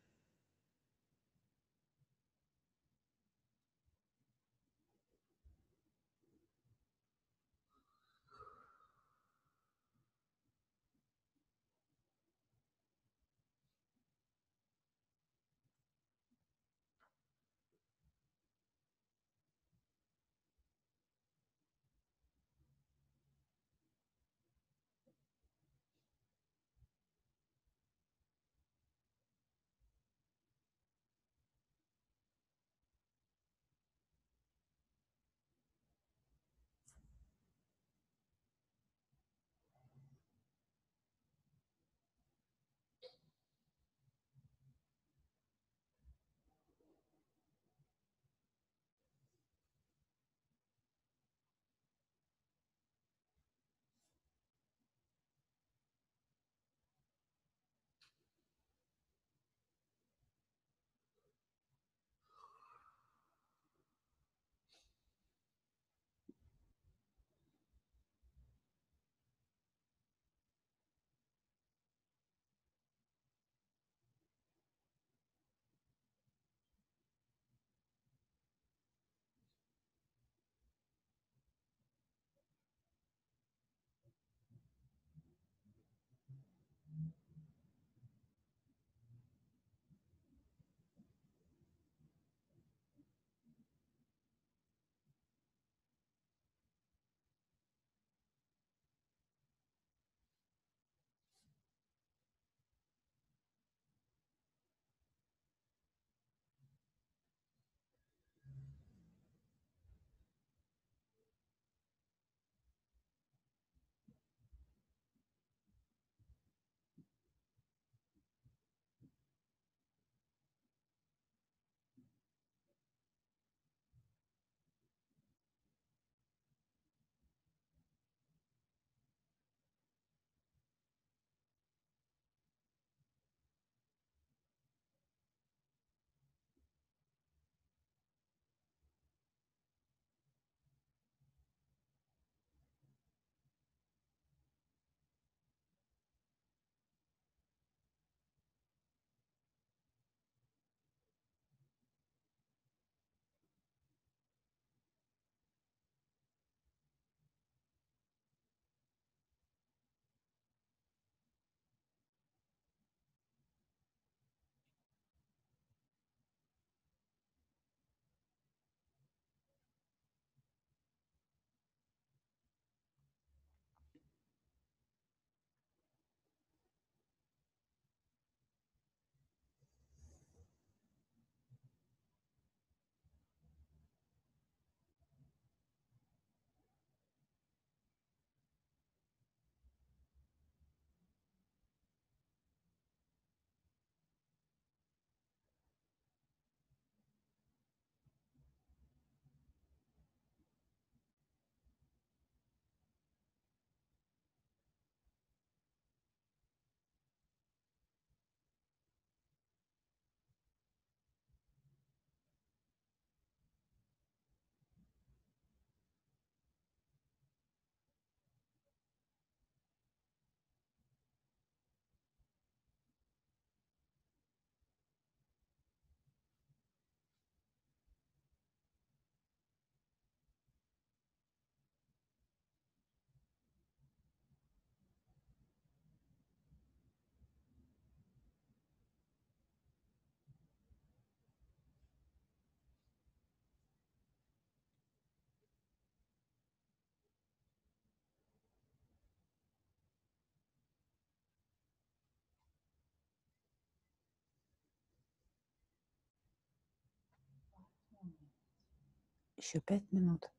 Еще пять минут.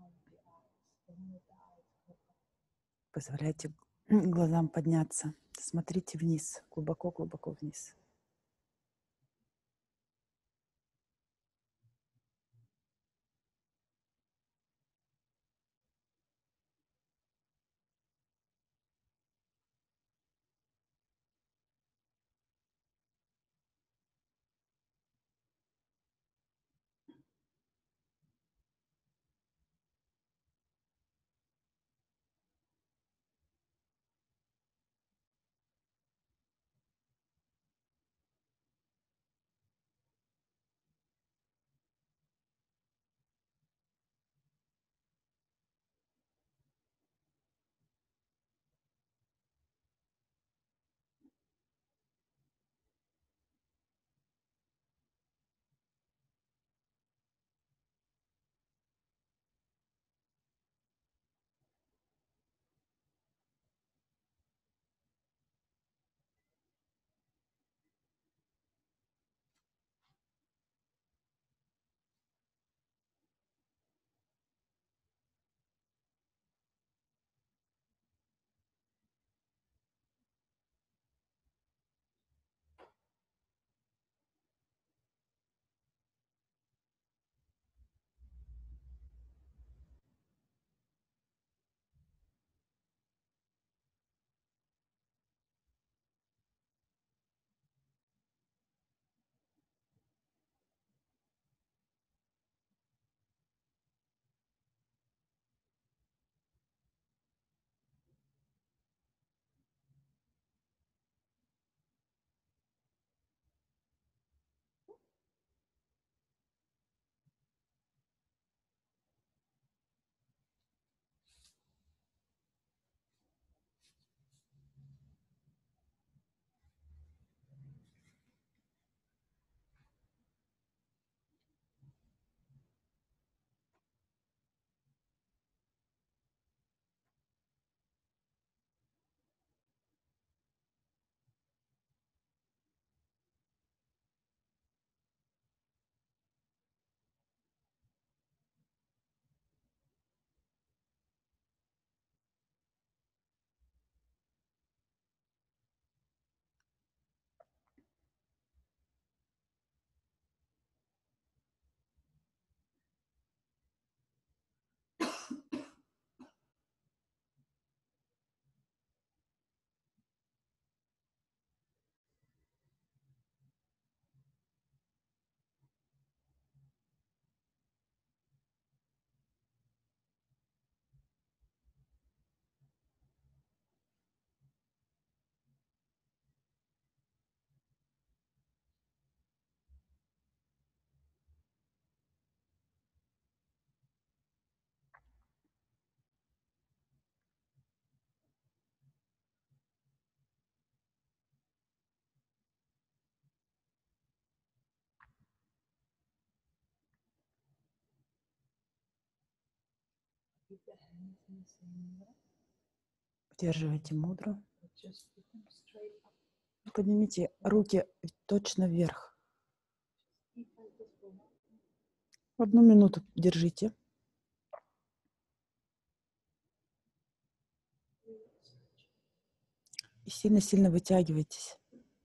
Позволяйте глазам подняться. Смотрите вниз, глубоко-глубоко вниз. Keep the hands in the same way. Удерживайте мудро. But just put them straight up. Поднимите руки точно вверх. Keep like this for one. Одну минуту держите. И сильно-сильно вытягивайтесь.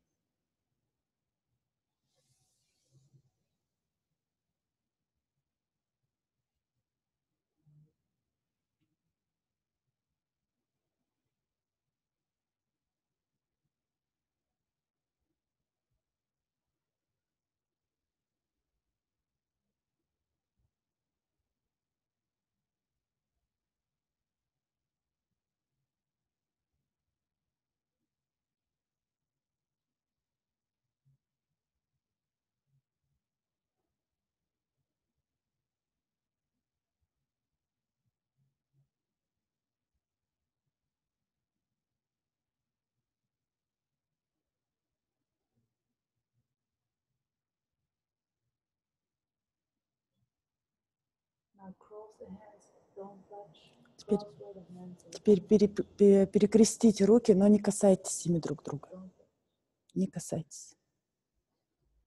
Now cross the hands. Don't touch. Теперь, Cross where the hands are. теперь пере- пере- перекрестите руки, но не касайтесь ими друг друга. Don't touch. Не касайтесь.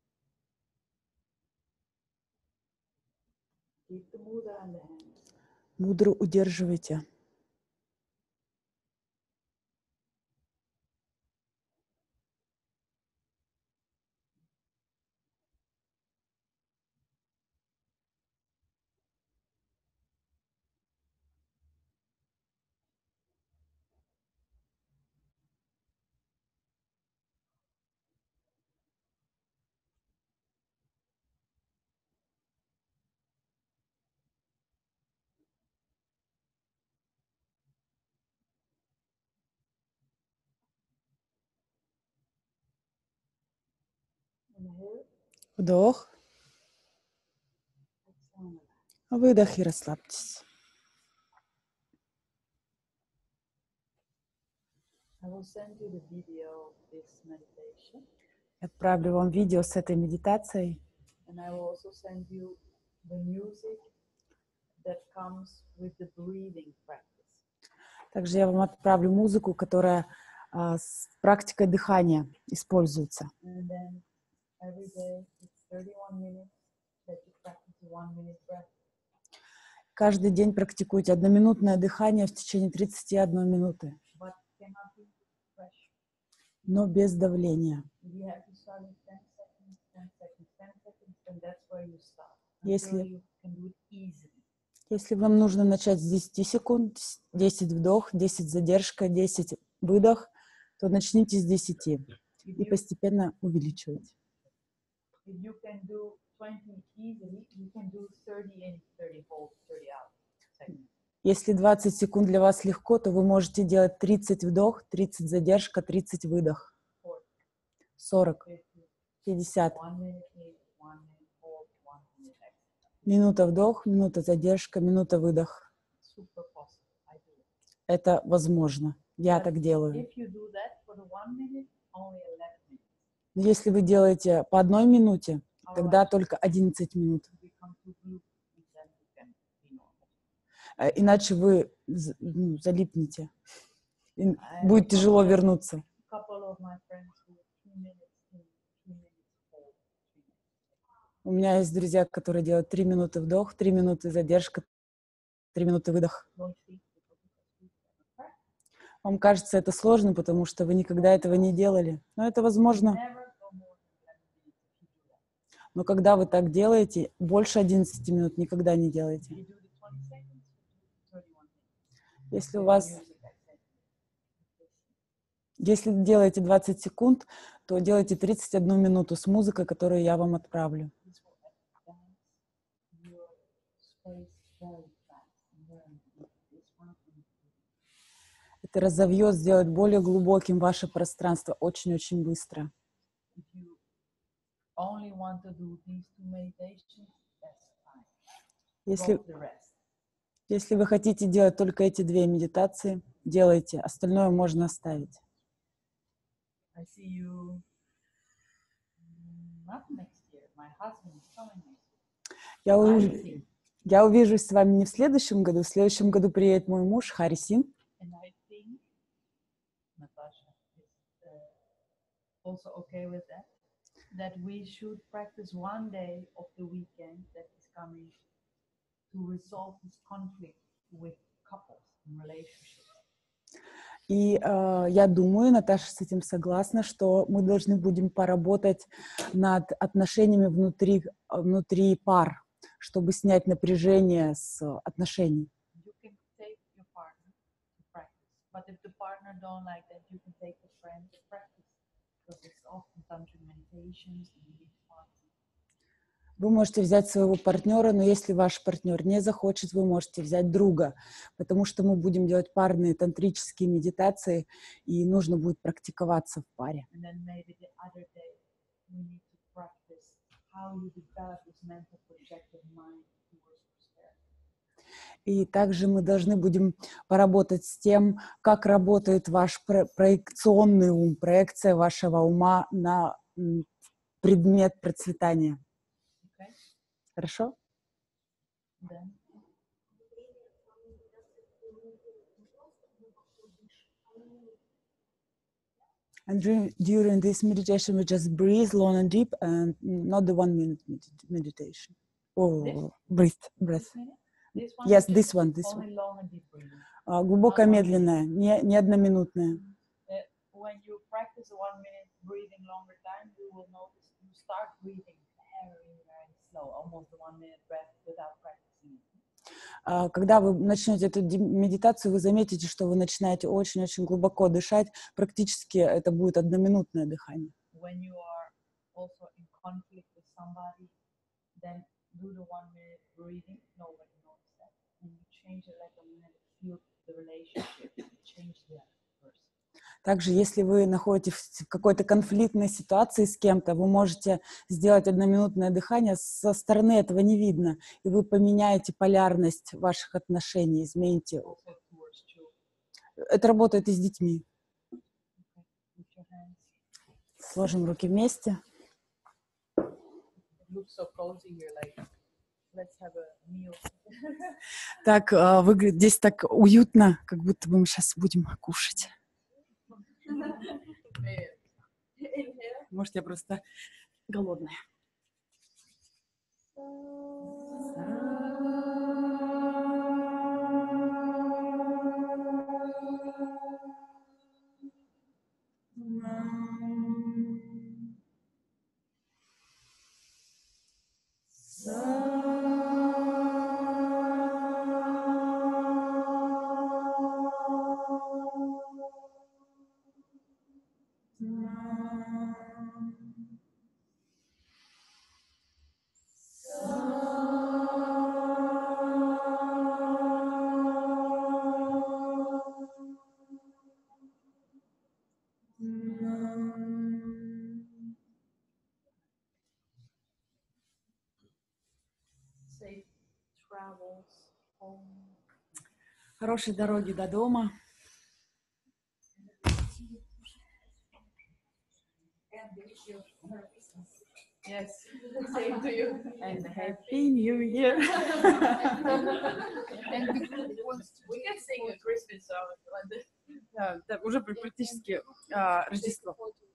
Keep the mudra in the hands. Мудро удерживайте. Inhale, Вдох. exhale. Выдох и расслабьтесь. I will send you the video of this meditation, Отправлю вам видео с этой медитацией. and I will also send you the music that comes with the breathing practice. Также я вам отправлю музыку, которая а, с практикой дыхания используется. And then every day it's thirty-one minutes that you practice one minute breath. Каждый день практикуйте одноминутное дыхание в течение тридцати одной минуты, But cannot be fresh. но без давления. If you have to start in ten seconds, ten seconds, ten seconds, then that's where you start. Если- Until you can do it easily. Если вам нужно начать с десяти секунд, десять вдох, десять задержка, десять выдох, то начните с десяти If и you, постепенно увеличивайте. if you can do twenty easily, you can do thirty in thirty whole, thirty out seconds. Если двадцать секунд для вас легко, то вы можете делать тридцать вдох, тридцать задержка, тридцать выдох, сорок, fifty, пятьдесят. one minute in, one minute hold, one minute exhale. Минута вдох, минута задержка, минута выдох. Super possible. I do it. Это возможно. Я But так делаю. If you do that for the one minute, only eleven minutes. Но если вы делаете по одной минуте, тогда Otherwise, только одиннадцать минут. you become too blue, and then you can be normal. А Иначе вы з- ну, залипнете. И I будет have тяжело a вернуться. couple of my friends who three minutes in, three minutes hold, three minutes. У меня есть друзья, которые делают три минуты вдох, три минуты задержка, три минуты выдох. Don't think because because we never practice. Вам кажется это сложно, потому что вы никогда этого не делали. Но это возможно. Never go more than eleven minutes if you do that. Но когда вы так делаете, больше одиннадцати минут никогда не делайте. If you do the twenty seconds, you do thirty-one minutes. Если у With вас, music, I said. если делаете двадцать секунд, то делайте тридцать одну минуту с музыкой, которую я вам отправлю. This will advance your space very fast and very deep. This one can Это разовьет, сделает более глубоким ваше пространство очень-очень быстро. If you only want to do these two meditations, that's fine. Если, Drop the rest. если вы хотите делать только эти две медитации, делайте. Остальное можно оставить. I see you mm, not next year. My husband is coming next year. Я, I уж- think, я увижусь с вами не в следующем году. В следующем году приедет мой муж Хари Син. and I think Natasha is uh, also okay with that. That we should practice one day of the weekend that is coming to resolve this conflict with couples and relationships. И э, я думаю, Наташа с этим согласна, что мы должны будем поработать над отношениями внутри, э, внутри пар, чтобы снять напряжение с отношений. You can take your partner to practice, but if the partner don't like that, you can take a friend to practice, because it's often tantric meditations and you need fun. Вы можете взять своего партнера, но если ваш партнер не захочет, вы можете взять друга, потому что мы будем делать парные тантрические медитации, и нужно будет практиковаться в паре. And then maybe the other day we need to practice how you develop this mental projected mind towards prosperity. И также мы должны будем поработать с тем, как работает ваш про- проекционный ум, проекция вашего ума на м, предмет процветания. Okay? Хорошо? Then And during, during this meditation, we just breathe long and deep, and not the one minute med- meditation. Oh, breathe, breath. this minute, This one Yes, is this one, this one. only long and deep breathing. А, глубокое, медленное, не, не одноминутное. Uh, when you practice a one minute breathing longer time, you will notice you start breathing very, very slow, almost the one minute breath without practicing it. А, когда вы начнете эту ди- медитацию, вы заметите, что вы начинаете очень-очень глубоко дышать. Практически это будет одноминутное дыхание. When you are also in conflict with somebody, then do the one minute breathing. Nobody knows that. And you change it like a minute, feel the relationship, change the other person. Также, если вы находитесь в какой-то конфликтной ситуации с кем-то, вы можете сделать одноминутное дыхание, со стороны этого не видно, и вы поменяете полярность ваших отношений, измените. Also towards children. Это работает и с детьми. Okay. Put your hands. Сложим руки вместе. It looks so cozy here, like let's have a meal. Так а, выглядит здесь так уютно, как будто бы мы сейчас будем кушать. Inhale. Может, я просто голодная. Safe travels home. Хорошей дороги до дома. Yes, same to you. And Happy New Year! And we can sing a Christmas song like this. Да, да, уже практически а, Рождество.